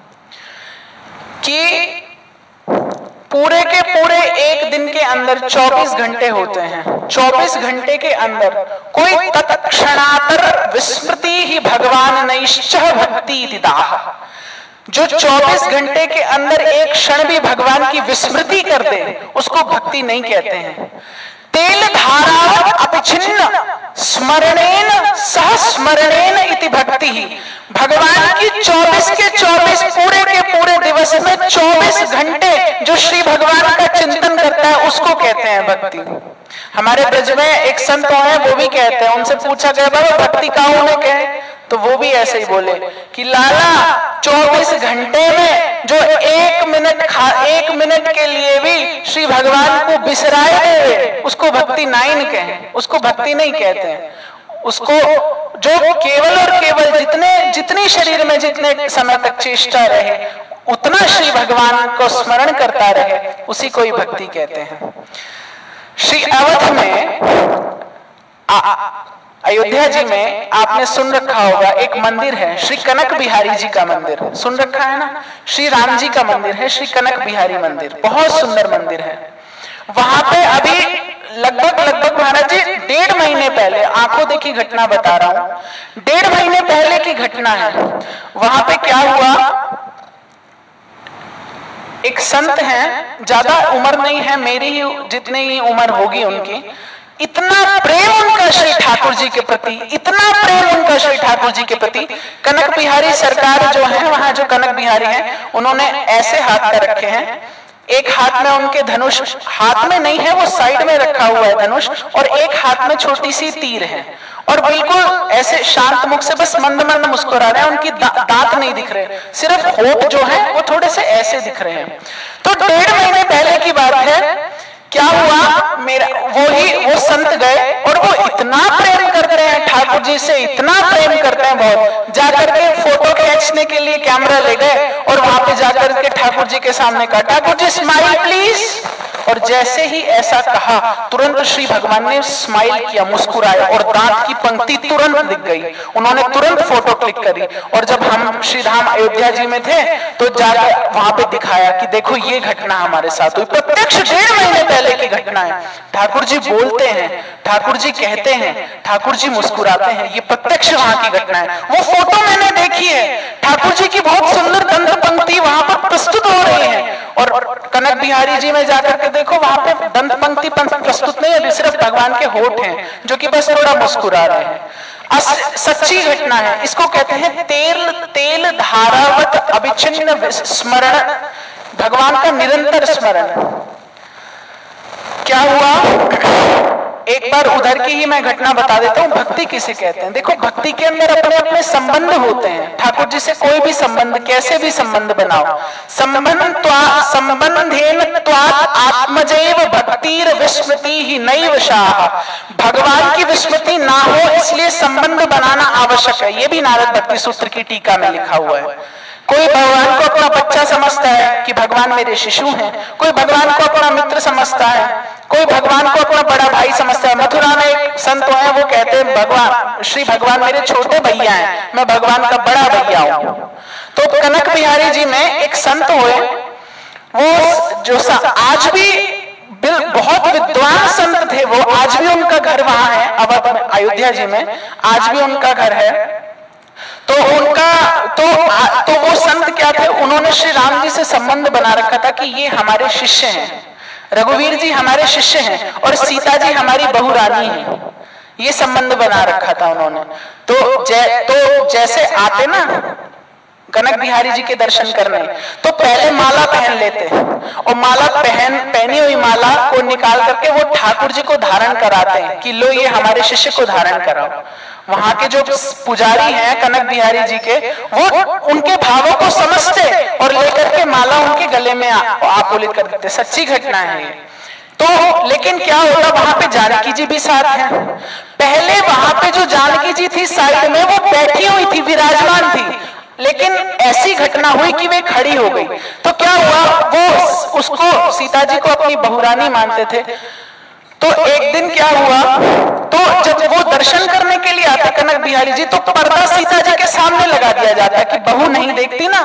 कि पूरे के पूरे एक दिन के अंदर चौबीस घंटे होते हैं। चौबीस घंटे के अंदर कोई तत्क्षणातर विस्मृति ही भगवान नैश्चः भक्ति दिदाह। जो चौबीस घंटे के अंदर एक क्षण भी भगवान की विस्मृति कर दे उसको भक्ति नहीं कहते हैं। तेल धारावत अपिछिन्न स्मरणेन सह स्मरणेन इति भक्ति ही। भगवान की चौबीस के चौबीस पूरे के पूरे दिवस में चौबीस घंटे जो श्री भगवान का चिंतन करता है उसको कहते हैं भक्ति। हमारे ब्रज में एक संत है वो भी कहते हैं, उनसे पूछा गया बाबा भक्ति कहाँ होने के है, तो वो भी ऐसे ही बोले कि लाला चौबीस घंटे में जो एक मिनट खा एक मिनट के लिए भी श्री भगवान को बिसराए हुए उसको भक्ति नाइन कहें, उसको भक्ति नहीं कहते हैं। उसको जो केवल और केवल जितने जितनी शरीर में जितने समय तक चेष्टा रहे उतना श्री भगवान को स्मरण करता रहे उसी को ही भक्ति कहते हैं। श्री अवध में अयोध्या जी में आपने सुन रखा होगा एक मंदिर है श्री कनक बिहारी जी का मंदिर, सुन रखा है ना। श्री राम जी का मंदिर है श्री कनक बिहारी मंदिर, बहुत सुंदर मंदिर है। वहां पे अभी लगभग लगभग महाराज जी डेढ़ महीने पहले, आंखों देखी घटना बता रहा हूं, डेढ़ महीने पहले की घटना है। वहां पे क्या हुआ, एक संत हैं, ज्यादा उम्र नहीं है, मेरी ही जितनी ही उम्र होगी उनकी, इतना प्रेम उनका श्री ठाकुर जी के प्रति, इतना प्रेम उनका श्री ठाकुर जी के प्रति। कनक बिहारी सरकार जो है वहां जो कनक बिहारी हैं उन्होंने ऐसे हाथ कर रखे हैं, एक हाथ में उनके धनुष, हाथ में नहीं है वो साइड में रखा हुआ है धनुष, और एक हाथ में छोटी सी तीर है, और बिल्कुल ऐसे शांत मुख से बस मंद मंद मुस्कुरा रहे हैं। उनकी दा, दांत नहीं दिख रहे, सिर्फ होठ जो है वो थोड़े से ऐसे दिख रहे हैं। तो डेढ़ महीने पहले की बात है, क्या हुआ, मेरा वो ही वो संत गए और वो इतना प्रेम करते हैं ठाकुर जी से, इतना प्रेम करते हैं बहुत, जाकर के फोटो खींचने के लिए कैमरा ले गए और वहां पे जाकर के ठाकुर जी के सामने कहा ठाकुर जी स्माइल प्लीज, और जैसे ही ऐसा कहा तुरंत श्री भगवान ने स्माइल किया, मुस्कुराया और दांत की पंक्ति तुरंत दिख गई। उन्होंने तुरंत फोटो क्लिक करी और जब हम श्री धाम अयोध्या जी में थे तो जाकर वहां पे दिखाया कि देखो ये घटना हमारे साथ हुई। प्रत्यक्ष डेढ़ महीने पहले की घटना है। ठाकुर जी बोलते हैं, ठाकुर जी कहते हैं, ठाकुर जी मुस्कुराते हैं, ये प्रत्यक्ष वहां की घटना है। वो फोटो मैंने देखी है, ठाकुर जी की बहुत सुंदर दंत पंक्ति वहां पर प्रस्तुत हो रही है, और कनक बिहारी जी में जाकर के देखो वहां पे दंत पंक्ति प्रस्तुत नहीं है, सिर्फ भगवान के होठ हैं जो कि बस थोड़ा मुस्कुरा रहे हैं। सच्ची घटना है, इसको कहते हैं तेल तेल धारावत अविच्छिन्न स्मरण, भगवान का निरंतर स्मरण। क्या हुआ, एक बार उधर की ही मैं घटना बता देता हूँ। भक्ति किसे कहते हैं? देखो भक्ति के अंदर अपने अपने संबंध होते हैं। ठाकुर जी से कोई भी संबंध, कैसे भी संबंध बनाओ, संबंध संबंधेन त्वात् आत्मजैव भक्तिर विस्मृति ही नैव शाह। भगवान की विस्मृति ना हो इसलिए संबंध बनाना आवश्यक है। ये भी नारद भक्ति सूत्र की टीका में लिखा हुआ है। कोई भगवान को अपना बच्चा समझता है कि भगवान मेरे शिशु हैं, कोई भगवान को अपना मित्र समझता है कोई भगवान को अपना बड़ा भाई समझता है। मथुरा में एक संत हैं, वो कहते हैं भगवान श्री भगवान मेरे छोटे भैया हैं, मैं भगवान का बड़ा भैया हूं। तो कनक बिहारी जी में एक संत हुए, वो जो आज भी बहुत विद्वान संत थे, वो आज भी उनका घर वहां है अवध में, अयोध्या जी में आज भी उनका घर है। तो उनका तो तो वो संत क्या थे, उन्होंने श्री राम जी से संबंध बना रखा था कि ये हमारे शिष्य हैं, रघुवीर जी हमारे शिष्य हैं और सीता जी हमारी बहू रानी है, ये संबंध बना रखा था उन्होंने। तो जै, तो जैसे आते ना कनक बिहारी जी के दर्शन करने, तो पहले माला पहन लेते और माला पहन पहनी हुई माला को निकाल करके वो ठाकुर जी को धारण कराते हैं कि लो ये हमारे शिष्य को धारण कराओ। वहां के जो पुजारी हैं कनक बिहारी जी के, वो उनके भावों को समझते और लेकर के माला उनके गले में आपोलित कर देते। सच्ची घटना है ये। तो लेकिन क्या होगा, वहां पे जानकी जी भी साथ हैं। पहले वहां पे जो जानकी जी थी साइड में, वो बैठी हुई थी, विराजमान थी, लेकिन ऐसी घटना हुई कि वे खड़ी हो गई। तो क्या हुआ, वो उसको सीता जी को अपनी बहुरानी मानते थे। तो एक दिन क्या हुआ, तो जब वो दर्शन करने के लिए आते कनक बिहारी जी, तो पर्दा सीता जी के सामने लगा दिया जाता है कि बहू नहीं देखती ना,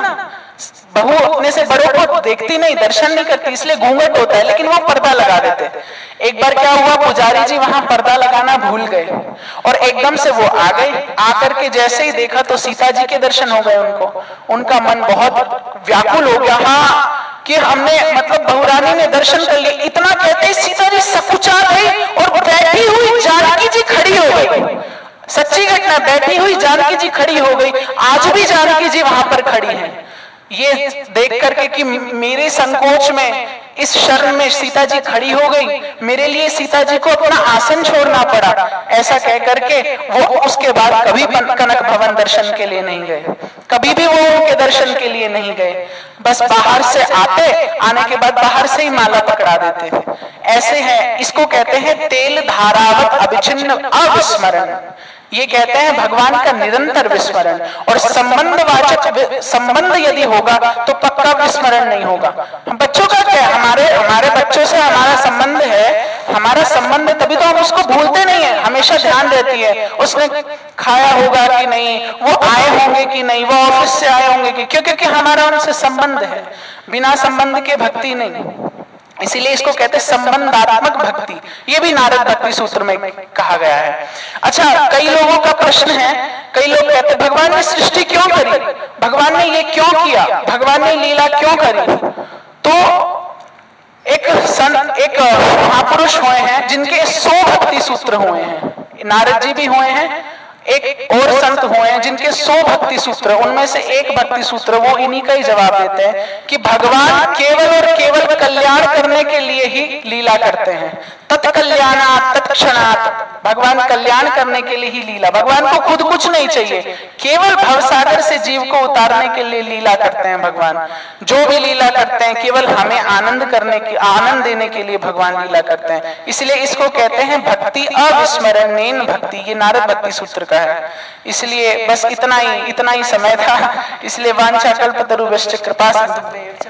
बहू अपने से बड़ों को देखती नहीं, दर्शन नहीं करती, इसलिए घूंघट होता है, लेकिन वो पर्दा लगा देते। एक बार क्या हुआ, पुजारी जी वहां पर्दा लगाना भूल गए और एकदम से वो आ गए। आकर के जैसे ही देखा तो सीता जी के दर्शन हो गए उनको, उनका मन बहुत व्याकुल हो गया, हाँ कि हमने मतलब बहुरानी ने दर्शन कर लिए। इतना कहते सीता जी सकुचा गई और बैठी हुई जानकी जी खड़ी हो गई। सच्ची घटना, बैठी हुई जानकी जी खड़ी हो गई। आज भी जानकी जी वहां पर खड़ी हैं। ये देख करके कि मेरे संकोच में, इस शर्म में सीता जी खड़ी हो गई, मेरे लिए सीता जी को अपना आसन छोड़ना पड़ा, ऐसा कह करके वो उसके बाद कभी कनक भवन दर्शन के लिए नहीं गए, कभी भी वो उनके दर्शन के लिए नहीं गए। बस बाहर से आते, आने के बाद बाहर से ही माला पकड़ा देते थे। ऐसे है, इसको कहते हैं तेल धारावत अविच्छिन्न अविस्मरण। ये कहते हैं भगवान का निरंतर विस्मरण। और संबंधवाचक संबंध यदि होगा तो पक्का विस्मरण नहीं होगा। हम बच्चों का क्या, हमारे हमारे बच्चों से हमारा संबंध है, हमारा संबंध तभी तो हम उसको भूलते नहीं है, हमेशा ध्यान रहती है उसने खाया होगा कि नहीं, वो आए होंगे कि नहीं, वो ऑफिस से आए होंगे कि, क्यों? क्योंकि हमारा उनसे संबंध है। बिना संबंध के भक्ति नहीं, इसीलिए इसको कहते हैं संबंधात्मक भक्ति। ये भी नारद भक्ति सूत्र में कहा गया है। अच्छा, कई लोगों का प्रश्न है, कई लोग कहते हैं भगवान ने सृष्टि क्यों करी, भगवान ने ये क्यों किया, भगवान ने लीला क्यों करी। तो एक संत, एक महापुरुष हुए हैं जिनके सौ भक्ति सूत्र हुए हैं, नारद जी भी हुए हैं, एक और संत हुए हैं जिनके सौ भक्ति सूत्र, उनमें से एक भक्ति सूत्र वो इन्हीं का ही जवाब देते हैं कि भगवान केवल और केवल कल्याण करने के लिए ही लीला करते हैं। तत्कल्याणात् तत्क्षणात्, भगवान कल्याण करने के लिए ही लीला, भगवान को खुद कुछ नहीं चाहिए, केवल भवसागर से जीव को उतारने के लिए लीला करते हैं भगवान। जो भी लीला करते हैं केवल हमें आनंद करने की, आनंद देने के लिए भगवान लीला करते हैं। इसलिए इसको कहते हैं भक्ति अविस्मरणीय भक्ति। ये नारद भक्ति सूत्र का है। इसलिए बस इतना ही इतना ही समय था, इसलिए वांछा कल्पतरुभ्यश्च कृपा सिंधुभ्यश्च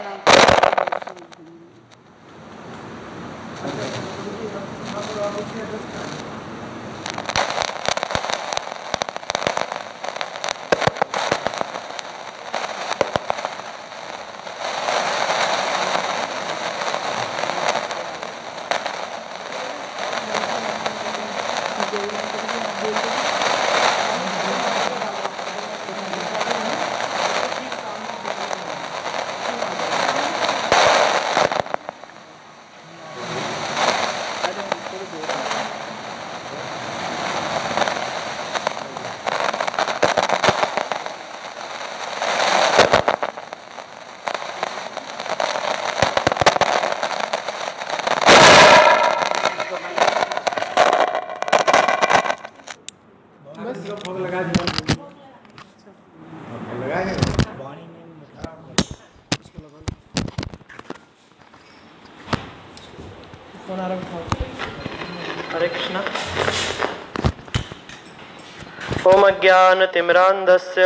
हरे कृष्णा। ओम अज्ञानतिमिरान्धस्य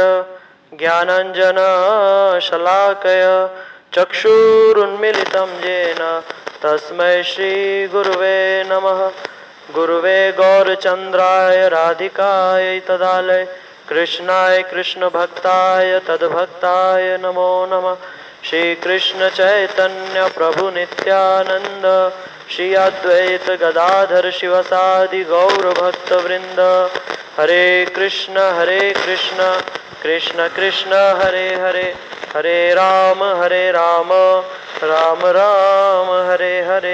ज्ञानाञ्जनशलाकया चक्षुरुन्मीलितं येन तस्मै श्री गुरुवे नमः। गुरुवे गौरचंद्राय राधिकाय तदालय कृष्णाय कृष्ण भक्ताय तद्भक्ताय नमो नमः। श्री कृष्ण चैतन्य प्रभु नित्यानंद श्री अद्वैत गदाधर शिवसादि गौर भक्त वृंद। हरे कृष्ण हरे कृष्ण कृष्ण कृष्ण हरे हरे हरे राम हरे राम राम राम हरे हरे।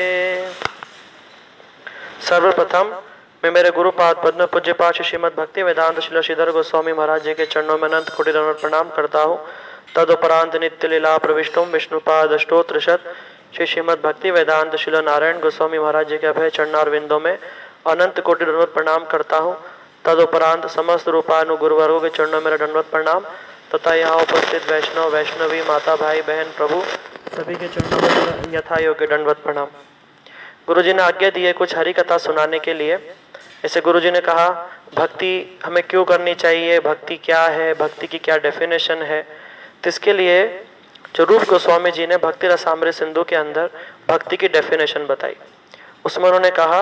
सर्वप्रथम मैं मेरे गुरु पाद पद्म पूज्य पाठ श्रीमद भक्ति वेदांत श्रील श्रीधर गोस्वामी महाराज जी के चरणों में अनंत कोटि दंडवत प्रणाम करता हूँ। तदुपरांत नित्य लीला प्रविष्टुम विष्णुपाद अष्टोत्र शत श्री श्रीमद भक्ति वेदांत श्रील नारायण गोस्वामी महाराज जी के अभय चरणारविंदों में अनंत कोटि दंडवत प्रणाम करता हूँ। तदुपरांत समस्त रूपानु गुरुवर्गों के चरणों में दंडवत प्रणाम तथा यहाँ उपस्थित वैष्णव वैष्णवी माता भाई बहन प्रभु सभी के चरणों में यथा योग्य दंडवत प्रणाम। गुरु जी ने आज्ञा दी है कुछ हरि कथा सुनाने के लिए। ऐसे गुरु जी ने कहा भक्ति हमें क्यों करनी चाहिए, भक्ति क्या है, भक्ति की क्या डेफिनेशन है। तो इसके लिए जो रूप गोस्वामी जी ने भक्ति रसामृत सिंधु के अंदर भक्ति की डेफिनेशन बताई, उसमें उन्होंने कहा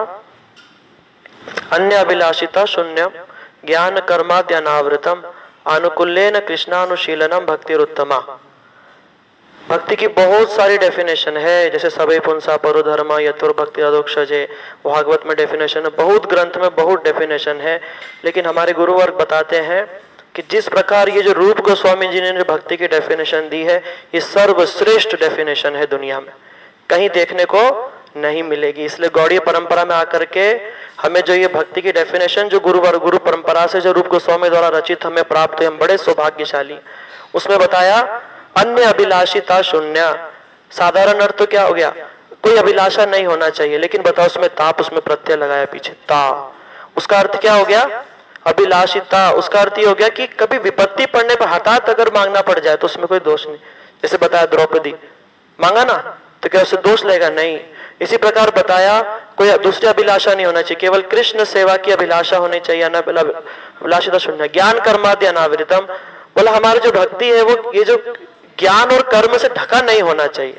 अन्य अभिलाषिता शून्यम ज्ञान कर्माद्यनावृतम अनुकूल्येन कृष्णानुशीलनम भक्तिरुत्तमा। भक्ति की बहुत सारी डेफिनेशन है, जैसे सभे पुंसा परोधर्म यथुर भक्ति अदोक्षजे भागवत में डेफिनेशन है, बहुत ग्रंथ में बहुत डेफिनेशन है। लेकिन हमारे गुरुवर्ग बताते हैं कि जिस प्रकार ये जो रूप गोस्वामी जी ने जो भक्ति की डेफिनेशन दी है ये सर्वश्रेष्ठ डेफिनेशन है, दुनिया में कहीं देखने को नहीं मिलेगी। इसलिए गौड़ीय परंपरा में आकर के हमें जो ये भक्ति की डेफिनेशन जो गुरुवर्ग गुरु परंपरा से जो रूप गोस्वामी द्वारा रचित हमें प्राप्त हुई, हम बड़े सौभाग्यशाली। उसमें बताया अन्य अभिलाषिता शून्य। साधारण अर्थ तो क्या हो गया, कोई अभिलाषा नहीं होना चाहिए, लेकिन बताओ उसमें ताप, उसमें प्रत्यय लगाया पीछे ता, उसका अर्थ क्या हो गया अभिलाषिता। उसका अर्थ ये हो गया कि कभी विपत्ति पड़ने पर हठात अगर मांगना पड़ जाए तो उसमें कोई दोष नहीं। जैसे बताया द्रौपदी मांगा ना तो क्या उससे दोष लेगा, नहीं। इसी प्रकार बताया कोई दूसरी अभिलाषा नहीं होना चाहिए, केवल कृष्ण सेवा की अभिलाषा होनी चाहिए। अभिलाषिता शून्य ज्ञान कर्माद्य अनावृतम, बोला हमारी जो भक्ति है वो ये जो ज्ञान और कर्म से ढका नहीं होना चाहिए।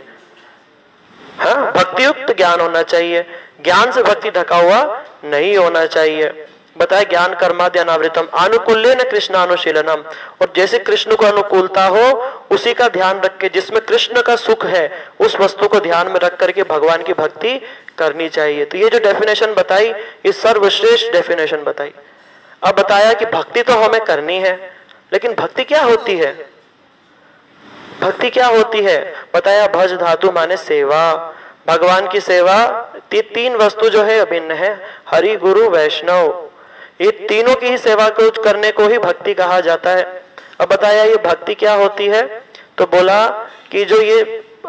हाँ, भक्ति युक्त ज्ञान होना चाहिए, ज्ञान से भक्ति ढका हुआ नहीं होना चाहिए। बताया ज्ञान कर्माद्य अनावृतम अनुकूल्येन कृष्णानुशीलनम, और जैसे कृष्ण को अनुकूलता हो उसी का ध्यान रख के, जिसमें कृष्ण का सुख है उस वस्तु को ध्यान में रख करके भगवान की भक्ति करनी चाहिए। तो ये जो डेफिनेशन बताई ये सर्वश्रेष्ठ डेफिनेशन बताई। अब बताया कि भक्ति तो हमें करनी है, लेकिन भक्ति क्या होती है, भक्ति क्या होती है। बताया भज धातु माने सेवा, भगवान की सेवा। ती, तीन वस्तु जो है अभिन्न है, हरि गुरु वैष्णव, ये तीनों की ही सेवा को करने को ही भक्ति कहा जाता है। अब बताया ये भक्ति क्या होती है, तो बोला कि जो ये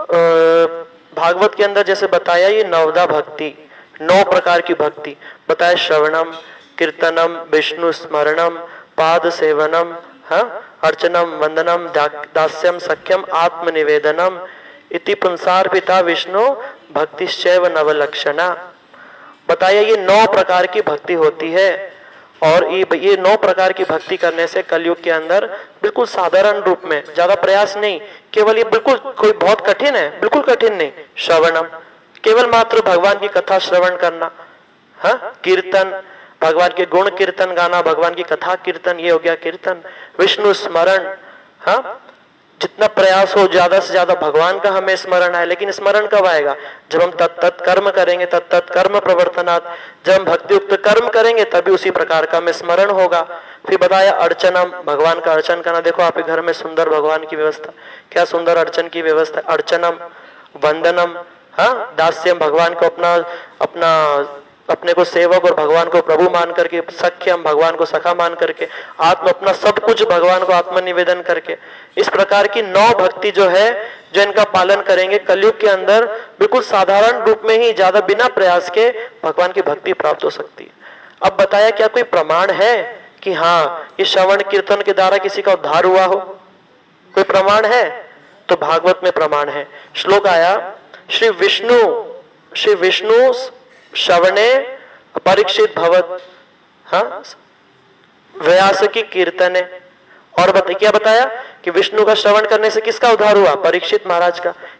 भागवत के अंदर जैसे बताया ये नवदा भक्ति, नौ प्रकार की भक्ति बताया। श्रवणम कीर्तनम विष्णु स्मरणम पाद सेवनम, हाँ, अर्चनम वंदनम दास्यम सख्यम आत्मनिवेदनम इति पुंसार्पिता विष्णु भक्तिश्चैव नवलक्षणा। बताया ये नौ प्रकार की भक्ति होती है, और ये ये नौ प्रकार की भक्ति करने से कलयुग के अंदर बिल्कुल साधारण रूप में, ज्यादा प्रयास नहीं, केवल ये बिल्कुल कोई बहुत कठिन है, बिल्कुल कठिन नहीं। श्रवणम केवल मात्र भगवान की कथा श्रवण करना, हाँ, कीर्तन भगवान के गुण कीर्तन गाना, भगवान की कथा कीर्तन, ये हो गया कीर्तन। विष्णु स्मरण, हाँ, जितना प्रयास हो ज्यादा से ज्यादा भगवान का हमें स्मरण आए। लेकिन स्मरण कब आएगा, जब हम तत्त कर्म करेंगे, तत्त कर्म प्रवर्तनात्, जब हम भक्ति युक्त कर्म करेंगे तभी उसी प्रकार का हमें स्मरण होगा। फिर बताया अर्चनम, भगवान का अर्चन करना। देखो आपके घर में सुंदर भगवान की व्यवस्था, क्या सुंदर अर्चन की व्यवस्था। अर्चनम वंदनम, हाँ, दास्यम भगवान को अपना अपना अपने को सेवक और भगवान को प्रभु मान करके, सख्यम भगवान को सखा मान करके, आत्म अपना सब कुछ भगवान को आत्मनिवेदन करके। इस प्रकार की नौ भक्ति जो है, जो इनका पालन करेंगे कलयुग के अंदर बिल्कुल साधारण रूप में ही, ज्यादा बिना प्रयास के भगवान की भक्ति प्राप्त हो सकती है। अब बताया क्या कोई प्रमाण है कि हाँ ये श्रवण कीर्तन के द्वारा किसी का उद्धार हुआ हो, कोई प्रमाण है? तो भागवत में प्रमाण है। श्लोक आया, श्री विष्णु श्री विष्णु श्रवणे परीक्षित भवत, हाँ, व्यास की कीर्तने। और बता, क्या बताया कि विष्णु का श्रवण करने से किसका उद्धार हुआ? परीक्षित महाराज का।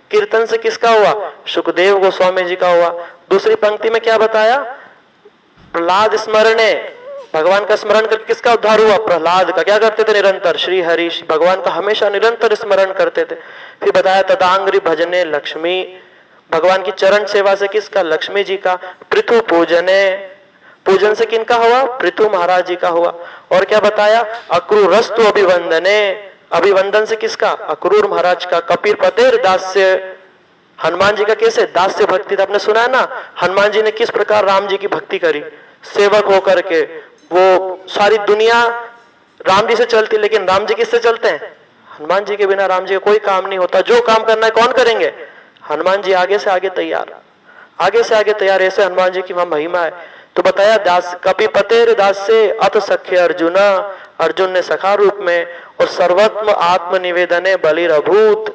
कीर्तन से किसका हुआ? सुखदेव गोस्वामी जी का हुआ। दूसरी पंक्ति में क्या बताया? प्रहलाद स्मरणे, भगवान का स्मरण करके किसका उद्धार हुआ? प्रहलाद का। क्या करते थे? निरंतर श्री हरि भगवान का हमेशा निरंतर स्मरण करते थे। फिर बताया तदांग्री भजने लक्ष्मी, भगवान की चरण सेवा से किसका? लक्ष्मी जी का। पृथु पूजने, पूजन से किनका हुआ? पृथु महाराज जी का हुआ। और क्या बताया? अक्रूरस्तु अभिवंदने, अभिवंदन से किसका? अक्रूर महाराज का। कपिल पतेर दास्य, हनुमान जी का कैसे? दास्य भक्ति था। आपने सुना है ना हनुमान जी ने किस प्रकार राम जी की भक्ति करी, सेवक होकर के। वो सारी दुनिया राम जी से चलती, लेकिन राम जी किससे चलते हैं? हनुमान जी के बिना राम जी का कोई काम नहीं होता। जो काम करना है कौन करेंगे? हनुमान जी आगे से आगे तैयार, आगे से आगे तैयार। ऐसे हनुमान जी की वहां महिमा है। तो बताया दास कपिपतेर दास से अत सख्य अर्जुना, अर्जुन ने सखा रूप में। और सर्वत्म आत्मनिवेदने बलिरभूत,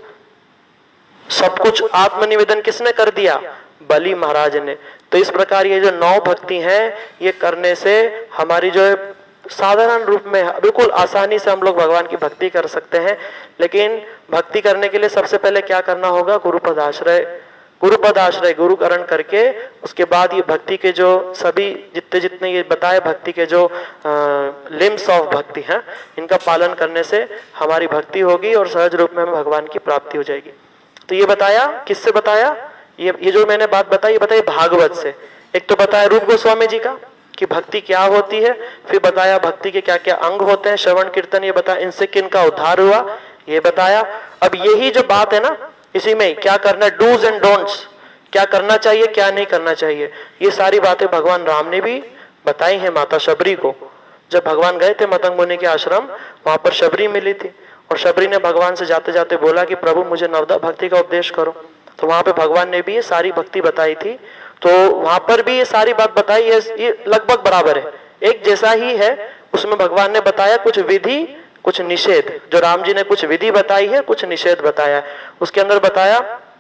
सब कुछ आत्मनिवेदन किसने कर दिया? बलि महाराज ने। तो इस प्रकार ये जो नौ भक्ति हैं, ये करने से हमारी जो है साधारण रूप में बिल्कुल आसानी से हम लोग भगवान की भक्ति कर सकते हैं। लेकिन भक्ति करने के लिए सबसे पहले क्या करना होगा? गुरुपद आश्रय, गुरुपद आश्रय गुरुकरण करके उसके बाद ये भक्ति के जो सभी जितने जितने ये बताए भक्ति के जो लिम्स ऑफ भक्ति हैं, इनका पालन करने से हमारी भक्ति होगी और सहज रूप में हमें भगवान की प्राप्ति हो जाएगी। तो ये बताया, किससे बताया? ये ये जो मैंने बात बताई, ये बताई भागवत से। एक तो बताया रूप गोस्वामी जी का कि भक्ति क्या होती है, फिर बताया भक्ति के क्या क्या अंग होते हैं, श्रवण कीर्तन, ये बताया इनसे किनका उद्धार हुआ, ये बताया। अब यही जो बात है ना, इसी में क्या करना है, डूज एंड डोंट्स, क्या करना चाहिए क्या नहीं करना चाहिए, ये सारी बातें भगवान राम ने भी बताई हैं माता शबरी को। जब भगवान गए थे मतंग मुनि के आश्रम, वहां पर शबरी मिली थी और शबरी ने भगवान से जाते जाते बोला कि प्रभु मुझे नवदा भक्ति का उपदेश करो। तो वहां पे भगवान ने भी ये सारी भक्ति बताई थी। तो वहां पर भी ये सारी बात बताई है, ये लगभग बराबर है, एक जैसा ही है। उसमें भगवान ने बताया कुछ विधि कुछ निषेध, जो राम जी ने कुछ विधि बताई है, कुछ निषेध बताया है। उसके अंदर बताया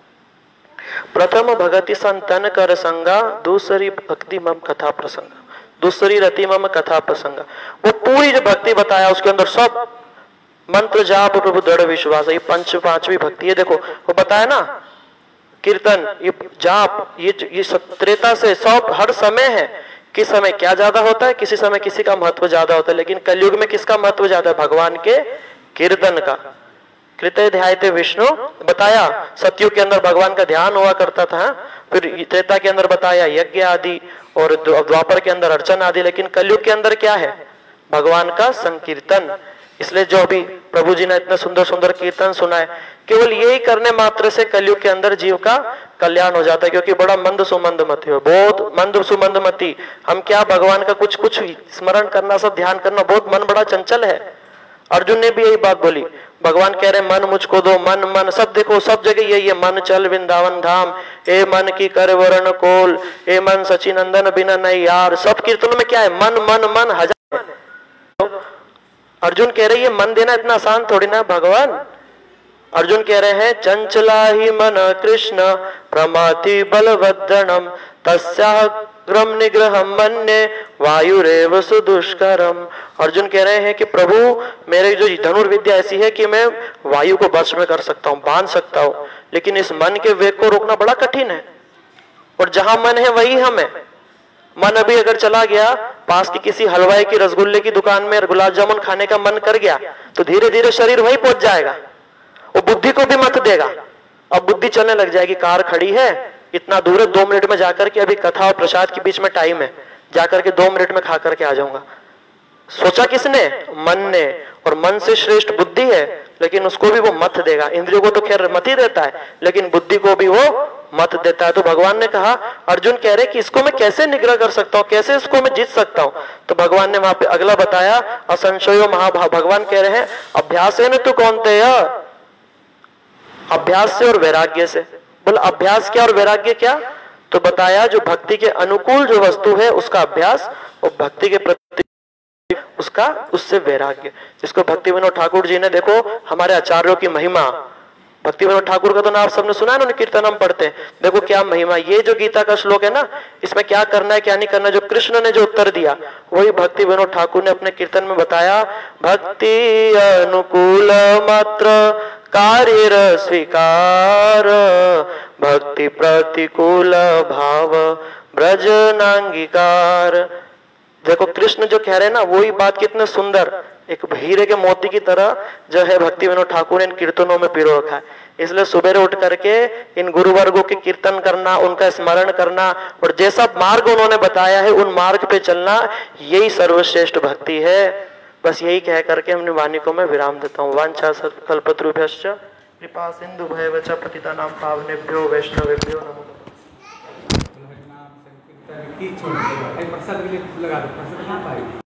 प्रथम भगति संतन कर संगा, दूसरी भक्ति मम कथा प्रसंग, दूसरी रति मम कथा प्रसंग। वो पूरी जो भक्ति बताया उसके अंदर सब मंत्र जाप प्रभु दृढ़ विश्वास, ये पंच पांचवी भक्ति है। देखो वो बताया ना, कीर्तन, ये जाप, ये ये त्रेता से सब हर समय है। किस समय क्या ज्यादा होता है, किसी समय किसी का महत्व ज्यादा होता है, लेकिन कलयुग में किसका महत्व ज्यादा है? भगवान के कीर्तन का। कृतय ध्यायते विष्णु बताया, सतयुग के अंदर भगवान का ध्यान हुआ करता था। फिर त्रेता के अंदर बताया यज्ञ आदि, और द्वापर के अंदर अर्चन आदि। लेकिन कलयुग के अंदर क्या है? भगवान का संकीर्तन। इसलिए जो अभी प्रभु जी ने इतना सुंदर सुंदर कीर्तन सुनाए, केवल यही करने मात्र से कलयुग के अंदर जीव का कल्याण हो जाता है। क्योंकि बड़ा मंद सुमंद मति हो, बहुत मंद सुमंद मति। हम क्या भगवान का कुछ कुछ स्मरण करना, सब ध्यान करना, बहुत मन बड़ा चंचल है। अर्जुन ने भी यही बात बोली, भगवान कह रहे मन मुझको दो, मन मन सब देखो, सब जगह यही है, मन चल वृंदावन धाम, ए मन की कर वरण कोल, ए मन सचिनंदन बिना नहीं यार। सब कीर्तनों में क्या है? मन मन मन हजार। अर्जुन कह रहे ये मन देना इतना आसान थोड़ी ना भगवान। अर्जुन कह रहे हैं चंचला ही मन कृष्ण प्रमाति बलवदनम तस्याग्रम निग्रहम मन्ये वायुरेव सुदुष्करम। अर्जुन कह रहे हैं कि प्रभु मेरे जो धनुर्विद्या ऐसी है कि मैं वायु को वश में कर सकता हूँ, बांध सकता हूँ, लेकिन इस मन के वेग को रोकना बड़ा कठिन है। और जहां मन है वही हम है। मन अभी अगर चला गया पास की किसी हलवाई की रसगुल्ले की दुकान में गुलाब जामुन खाने का मन कर गया, तो धीरे धीरे शरीर वहीं पहुंच जाएगा, वो बुद्धि को भी मत देगा। अब बुद्धि चलने लग जाएगी, कार खड़ी है इतना दूर है, दो मिनट में जाकर के, अभी कथा और प्रसाद के बीच में टाइम है, जाकर के दो मिनट में खा करके आ जाऊंगा। सोचा किसने? मन ने। और मन से श्रेष्ठ बुद्धि है, लेकिन उसको भी वो मत देगा। इंद्रियों को तो खैर मत ही देता है, लेकिन बुद्धि को भी वो मत देता है। तो भगवान ने कहा, अर्जुन कह रहे कि इसको मैं कैसे निग्रह कर सकता हूँ, कैसे इसको मैं जीत सकता हूँ? तो भगवान ने वहां पे अगला बताया, असंशयो महाभाव। भगवान कह रहे हैं अभ्यास है न तू कौन थे, अभ्यास से और वैराग्य से। बोला अभ्यास क्या और वैराग्य क्या? तो बताया जो भक्ति के अनुकूल जो वस्तु है उसका अभ्यास, और भक्ति के प्रति उसका उससे वैराग्य। जिसको भक्ति विनोद ठाकुर जी ने, देखो हमारे आचार्यों की महिमा, भक्ति विनोद ठाकुर का तो नाम सबने सुना है ना, कीर्तन हम पढ़ते हैं। देखो क्या महिमा, ये जो गीता का श्लोक है ना, इसमें क्या करना है क्या नहीं करना, जो कृष्ण ने जो उत्तर दिया वही भक्ति विनोद ठाकुर ने अपने कीर्तन में बताया। भक्ति अनुकूल मात्र कार्य स्वीकार भक्ति प्रतिकूल भाव ब्रज नांगीकार। देखो कृष्ण जो कह रहे हैं ना, वही बात कितने सुंदर एक हीरे के मोती की तरह जो है भक्ति विनोद ठाकुर ने इन कीर्तनों में पिरो रखा है। इसलिए सुबह उठ करके इन गुरुवर्गों के कीर्तन करना, उनका स्मरण करना और जैसा मार्ग उन्होंने बताया है उन मार्ग पे चलना, यही सर्वश्रेष्ठ भक्ति है। बस यही कह करके हमने वाणी को मैं विराम देता हूँ। वांछा कल्पतरुभ्यश्च कृपा सिंधु भयवच पतितानां पावनेभ्यो वैष्णवेभ्यो नमो की छोड़ दो, एक प्रसाद के लिए लगा दो, प्रसाद कहाँ पाएगी।